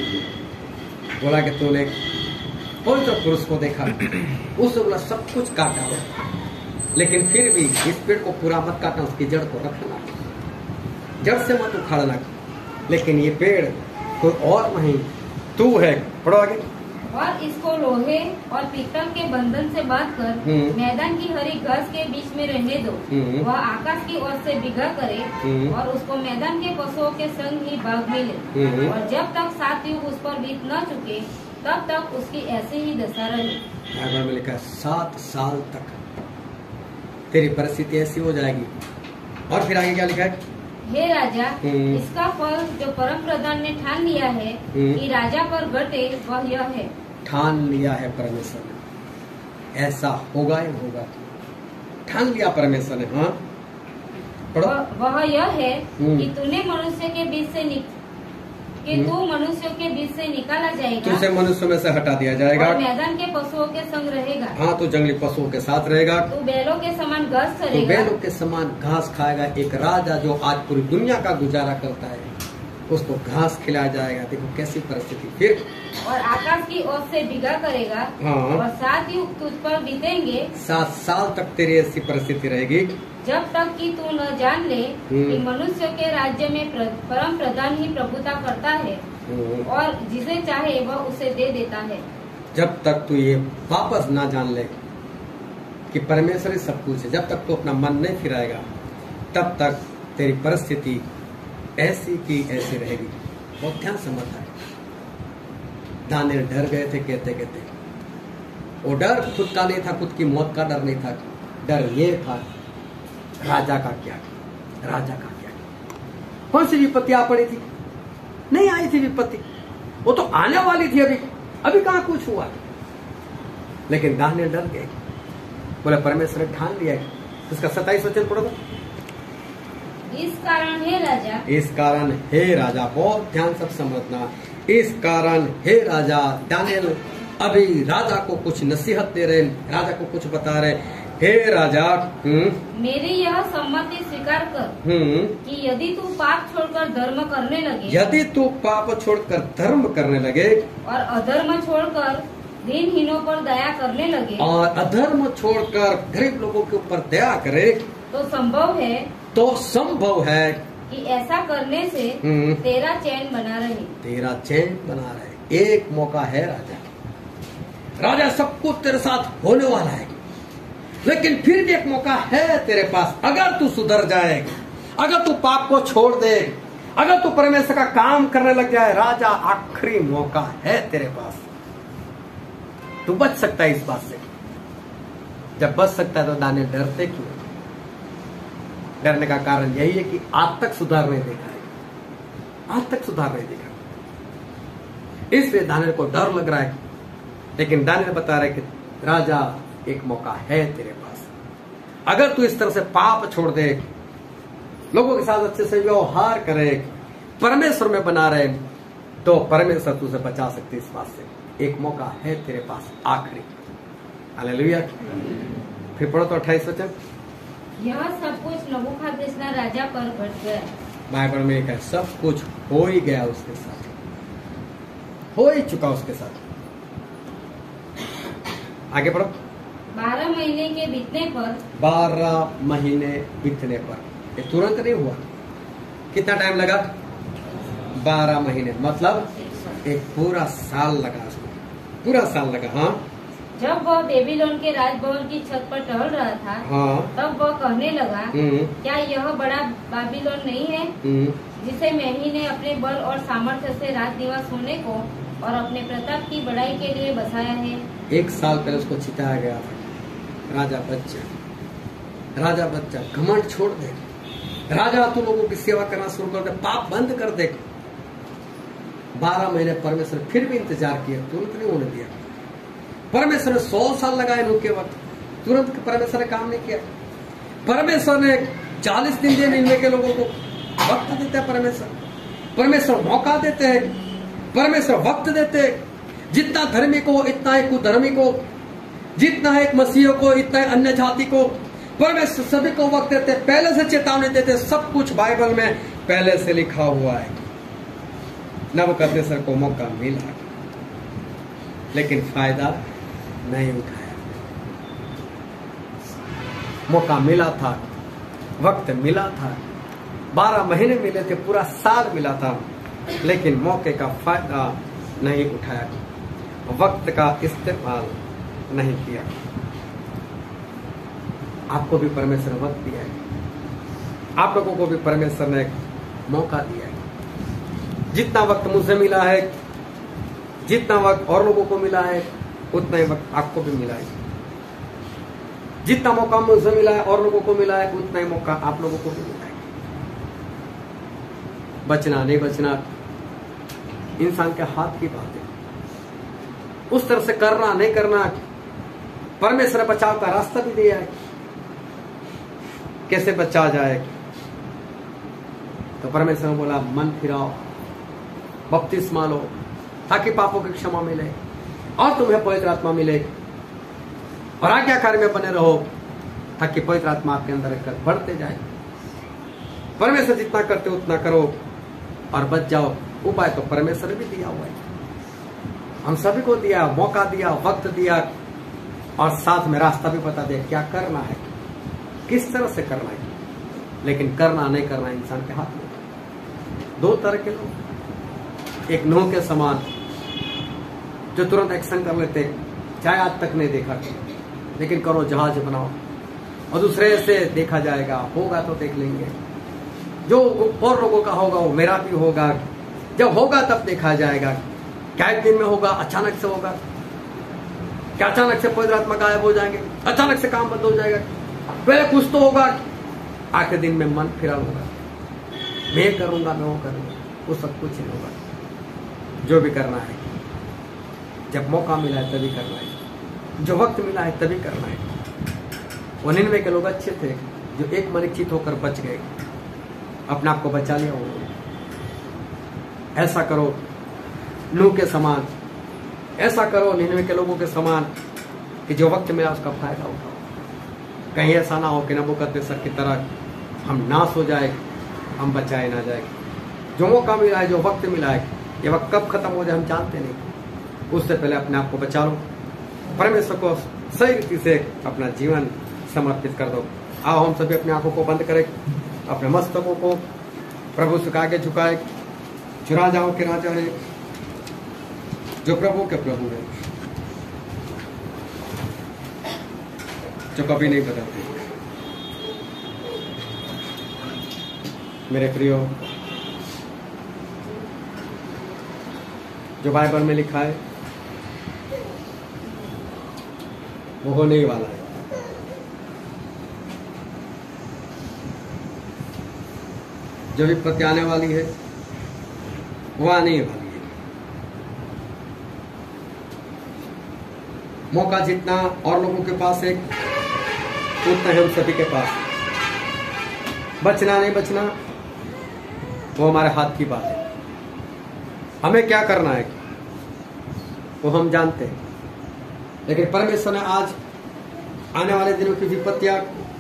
Speaker 1: बोला कि तूने पवित्र पुरुष को देखा, उससे बोला सब कुछ काटा हो, लेकिन फिर भी इस पेड़ को पूरा मत काटना, उसकी जड़ को रखना, जड़ से मत उखाड़ना, लेकिन ये पेड़ कोई और नहीं, तू है। पढ़ो आगे।
Speaker 2: और इसको लोहे और पीतल के बंधन से बांधकर मैदान की हरी घास के बीच में रहने दो, वह आकाश की ओर से बिगा करे, और उसको मैदान के पशुओं के संग ही भाग में ले, और जब तक 7 युग उस पर बीत न चुके तब तक उसकी ऐसी ही दशा रही।
Speaker 1: बाइबल में लिखा है 7 साल तक तेरी परिस्थिति ऐसी हो जाएगी। और फिर आगे क्या लिखा है?
Speaker 2: हे राजा, इसका फल जो परम प्रधान ने ठान लिया है कि राजा पर घटे, वह यह है।
Speaker 1: ठान लिया है परमेश्वर ने, ऐसा होगा ही होगा, ठान लिया परमेश्वर ने। हाँ पढ़ो।
Speaker 2: वह यह है कि तूने मनुष्य के बीच से तू मनुष्यों के बीच से निकाला जाएगा,
Speaker 1: तुझे मनुष्य में से हटा दिया जाएगा,
Speaker 2: और मैदान के पशुओं के संग रहेगा।
Speaker 1: हाँ, तो जंगली पशुओं के साथ रहेगा,
Speaker 2: तू बैलों के समान घास चरेगा,
Speaker 1: तो बैलों के समान घास खाएगा। एक राजा जो आज पूरी दुनिया का गुजारा करता है, उसको घास खिलाया जाएगा। देखो कैसी परिस्थिति। फिर
Speaker 2: और आकाश की ओर से भिगा करेगा।
Speaker 1: हाँ।
Speaker 2: और 7 युग तुझ पर बीतेंगे।
Speaker 1: 7 साल तक तेरी ऐसी परिस्थिति रहेगी
Speaker 2: जब तक कि तू न जान ले कि मनुष्य के राज्य में परम प्रधान ही प्रभुता करता है और जिसे चाहे वह उसे दे देता है।
Speaker 1: जब तक तू ये वापस ना जान ले कि परमेश्वर ही सब कुछ है, जब तक तू अपना मन नहीं फिराएगा, तब तक तेरी परिस्थिति ऐसी की ऐसी रहेगी। बहुत ध्यान समझता है। दानिएल डर गए थे कहते कहते। वो डर खुद का नहीं था, खुद की मौत का डर नहीं था। डर ये था राजा का क्या, राजा का क्या। कौन सी विपत्ति आ पड़ी थी? नहीं आई थी विपत्ति, वो तो आने वाली थी। अभी कहां कुछ हुआ। लेकिन दानिएल डर गए। बोले परमेश्वर ने ठान लिया है। उसका 27 वचन पढ़ो तो।
Speaker 2: इस कारण हे राजा,
Speaker 1: इस कारण हे राजा, बहुत ध्यान सब समझना। इस कारण हे राजा, दानिएल अभी राजा को कुछ नसीहत दे रहे, राजा को कुछ बता रहे। हे राजा,
Speaker 2: मेरी यह सम्मति स्वीकार कर कि यदि तू पाप छोड़कर धर्म करने लगे,
Speaker 1: यदि तू पाप छोड़कर धर्म करने लगे
Speaker 2: और अधर्म छोड़कर दीनहीनों पर दया करने लगे,
Speaker 1: और अधर्म छोड़कर गरीब लोगों के ऊपर दया करे,
Speaker 2: तो संभव है कि ऐसा करने से तेरा चैन बना रहे।
Speaker 1: तेरा चैन बना रहे। एक मौका है राजा, राजा सब कुछ तेरे साथ होने वाला है, लेकिन फिर भी एक मौका है तेरे पास। अगर तू सुधर जाए, अगर तू पाप को छोड़ दे, अगर तू परमेश्वर का काम करने लग जाए, राजा आखिरी मौका है तेरे पास। तू बच सकता है इस बात से। जब बच सकता है तो दानिएल डरते क्यों? डरने का कारण यही है कि आज तक सुधार नहीं देखा है, आज तक सुधार नहीं देखा, इसलिए दानिएल को डर लग रहा है। लेकिन दानिएल बता रहा है कि राजा एक मौका है तेरे पास। अगर तू इस तरह से पाप छोड़ दे, लोगों के साथ अच्छे से व्यवहार करे, परमेश्वर में बना रहे, तो परमेश्वर तुझे बचा सकते इस बात से। एक मौका है तेरे पास आखिरी। हालेलुया। फिर पढ़ो तो 28 वचन।
Speaker 2: यह सब कुछ नबूखदनेस्सर राजा पर घट गया।
Speaker 1: बाइबल में है सब कुछ हो ही गया उसके साथ, हो ही चुका उसके साथ। आगे पढ़ो।
Speaker 2: 12 महीने के बीतने पर,
Speaker 1: 12 महीने बीतने पर, ये तुरंत नहीं हुआ। कितना टाइम लगा? 12 महीने, मतलब एक पूरा साल लगा उसको, पूरा साल लगा। हाँ,
Speaker 2: जब वह बेबीलोन के राजभवन की छत पर टहल रहा था,
Speaker 1: हाँ,
Speaker 2: तब वह कहने लगा, क्या यह बड़ा बाबीलोन नहीं है जिसे मैं ही ने अपने बल और सामर्थ्य से राज निवास होने को और अपने प्रताप की बढ़ाई के लिए बसाया है।
Speaker 1: 1 साल पहले उसको छिटाया गया था। राजा बच्चा, राजा बच्चा, घमंड छोड़ दे। राजा तू लोगों की सेवा करना शुरू कर दे, पाप बंद कर दे। 12 महीने परमेश्वर फिर भी इंतजार किया, तुरंत नहीं होने दिया। परमेश्वर ने 100 साल लगाए नूह के वक्त, तुरंत परमेश्वर ने काम नहीं किया। परमेश्वर ने 40 दिन दिए निन्वे के लोगों को, वक्त देते हैं परमेश्वर मौका देते हैं, परमेश्वर वक्त देते हैं। जितना धर्मी को इतना एक कुधर्मी को, जितना एक मसीह को इतना अन्य जाति को, परमेश्वर सभी को वक्त देते, पहले से चेतावनी देते। सब कुछ बाइबल में पहले से लिखा हुआ है। नबूकदनेस्सर को मौका मिला, लेकिन फायदा नहीं उठाया। मौका मिला था, वक्त मिला था, 12 महीने मिले थे, पूरा साल मिला था, लेकिन मौके का फायदा नहीं उठाया, वक्त का इस्तेमाल नहीं किया। आपको भी परमेश्वर ने वक्त दिया है, आप लोगों को भी परमेश्वर ने मौका दिया है। जितना वक्त मुझे मिला है, जितना वक्त और लोगों को मिला है, उतना ही वक्त आपको भी मिला है। जितना मौका मुझे मिला है और लोगों को मिला है, उतना ही मौका आप लोगों को भी मिला है। बचना नहीं बचना इंसान के हाथ की बात है। उस तरह से करना नहीं करना, परमेश्वर ने बचाव का रास्ता भी दिया है, कैसे बचा जाए। तो परमेश्वर ने बोला मन फिराओ, बपतिस्मा लो, ताकि पापों की क्षमा मिले और तुम्हें पवित्र आत्मा मिले, और आज्ञाकारी में बने रहो, ताकि पवित्र आत्मा आपके अंदर बढ़ते जाए। परमेश्वर जितना करते उतना करो, और बच जाओ। उपाय तो परमेश्वर ने भी दिया हुआ है, हम सभी को दिया, मौका दिया, वक्त दिया और साथ में रास्ता भी बता दिया क्या करना है, किस तरह से करना है। लेकिन करना नहीं करना इंसान के हाथ में। दो तरह के लोग, एक नूह के समान जो तुरंत एक्शन कर लेते, चाहे आज तक नहीं देखा लेकिन करो, जहाज बनाओ, और दूसरे से देखा जाएगा, होगा तो देख लेंगे, जो और लोगों का होगा वो मेरा भी होगा, जब होगा तब देखा जाएगा। क्या एक दिन में होगा, अचानक से होगा क्या, अचानक से पवित्र आत्मा गायब हो जाएंगे, अचानक से काम बंद हो जाएगा, पहले कुछ तो होगा, आखिर दिन में मन फिरा होगा, मैं करूंगा, मैं वो करूंगा, वो सब कुछ नहीं होगा। जो भी करना है, जब मौका मिला है तभी करना है, जो वक्त मिला है तभी करना है। वो निनवे के लोग अच्छे थे जो एक मन चित होकर बच गए, अपने आप को बचा लिया उन्होंने। ऐसा करो नूह के समान, ऐसा करो निनवे के लोगों के समान कि जो वक्त मिला उसका फायदा उठाओ। कहीं ऐसा ना हो कि नबूकदनेस्सर की तरह हम नाश हो जाए, हम बचाए ना जाए। जो मौका मिला है, जो वक्त मिला है, ये वक्त कब खत्म हो जाए हम जानते नहीं, उससे पहले अपने आप को बचा लो, परमेश्वर को सही रीति से अपना जीवन समर्पित कर दो। आओ हम सभी अपनी आंखों को बंद करें, अपने मस्तकों को प्रभु से आगे झुकाए। जो राजाओं के राजा है, जो प्रभु के प्रभु है, जो कभी नहीं बदलते। मेरे प्रियो, जो बाइबल में लिखा है वो होने ही वाला है। जो विपत्ति आने वाली है वो आने ही वाली है। मौका जितना और लोगों के पास है उतना है हम सभी के पास। बचना नहीं बचना वो हमारे हाथ की बात है। हमें क्या करना है वो हम जानते हैं, लेकिन परमेश्वर ने आज आने वाले दिनों की विपत्तियां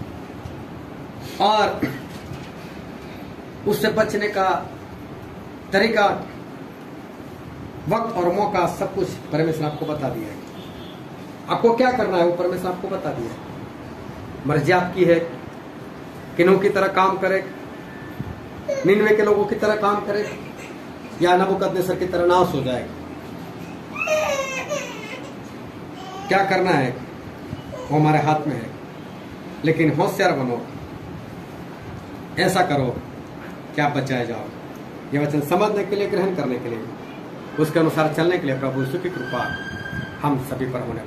Speaker 1: और उससे बचने का तरीका, वक्त और मौका सब कुछ परमेश्वर आपको बता दिया है। आपको क्या करना है वो परमेश्वर आपको बता दिया है। मर्जी आपकी है कि नूह की तरह काम करे, निनवे के लोगों की तरह काम करे, या नबूकदनेस्सर की तरह नाश हो जाए। क्या करना है वो हमारे हाथ में है, लेकिन होशियार बनो, ऐसा करो क्या बचाए जाओ। ये वचन समझने के लिए, ग्रहण करने के लिए, उसके अनुसार चलने के लिए प्रभु यीशु की कृपा हम सभी पर होने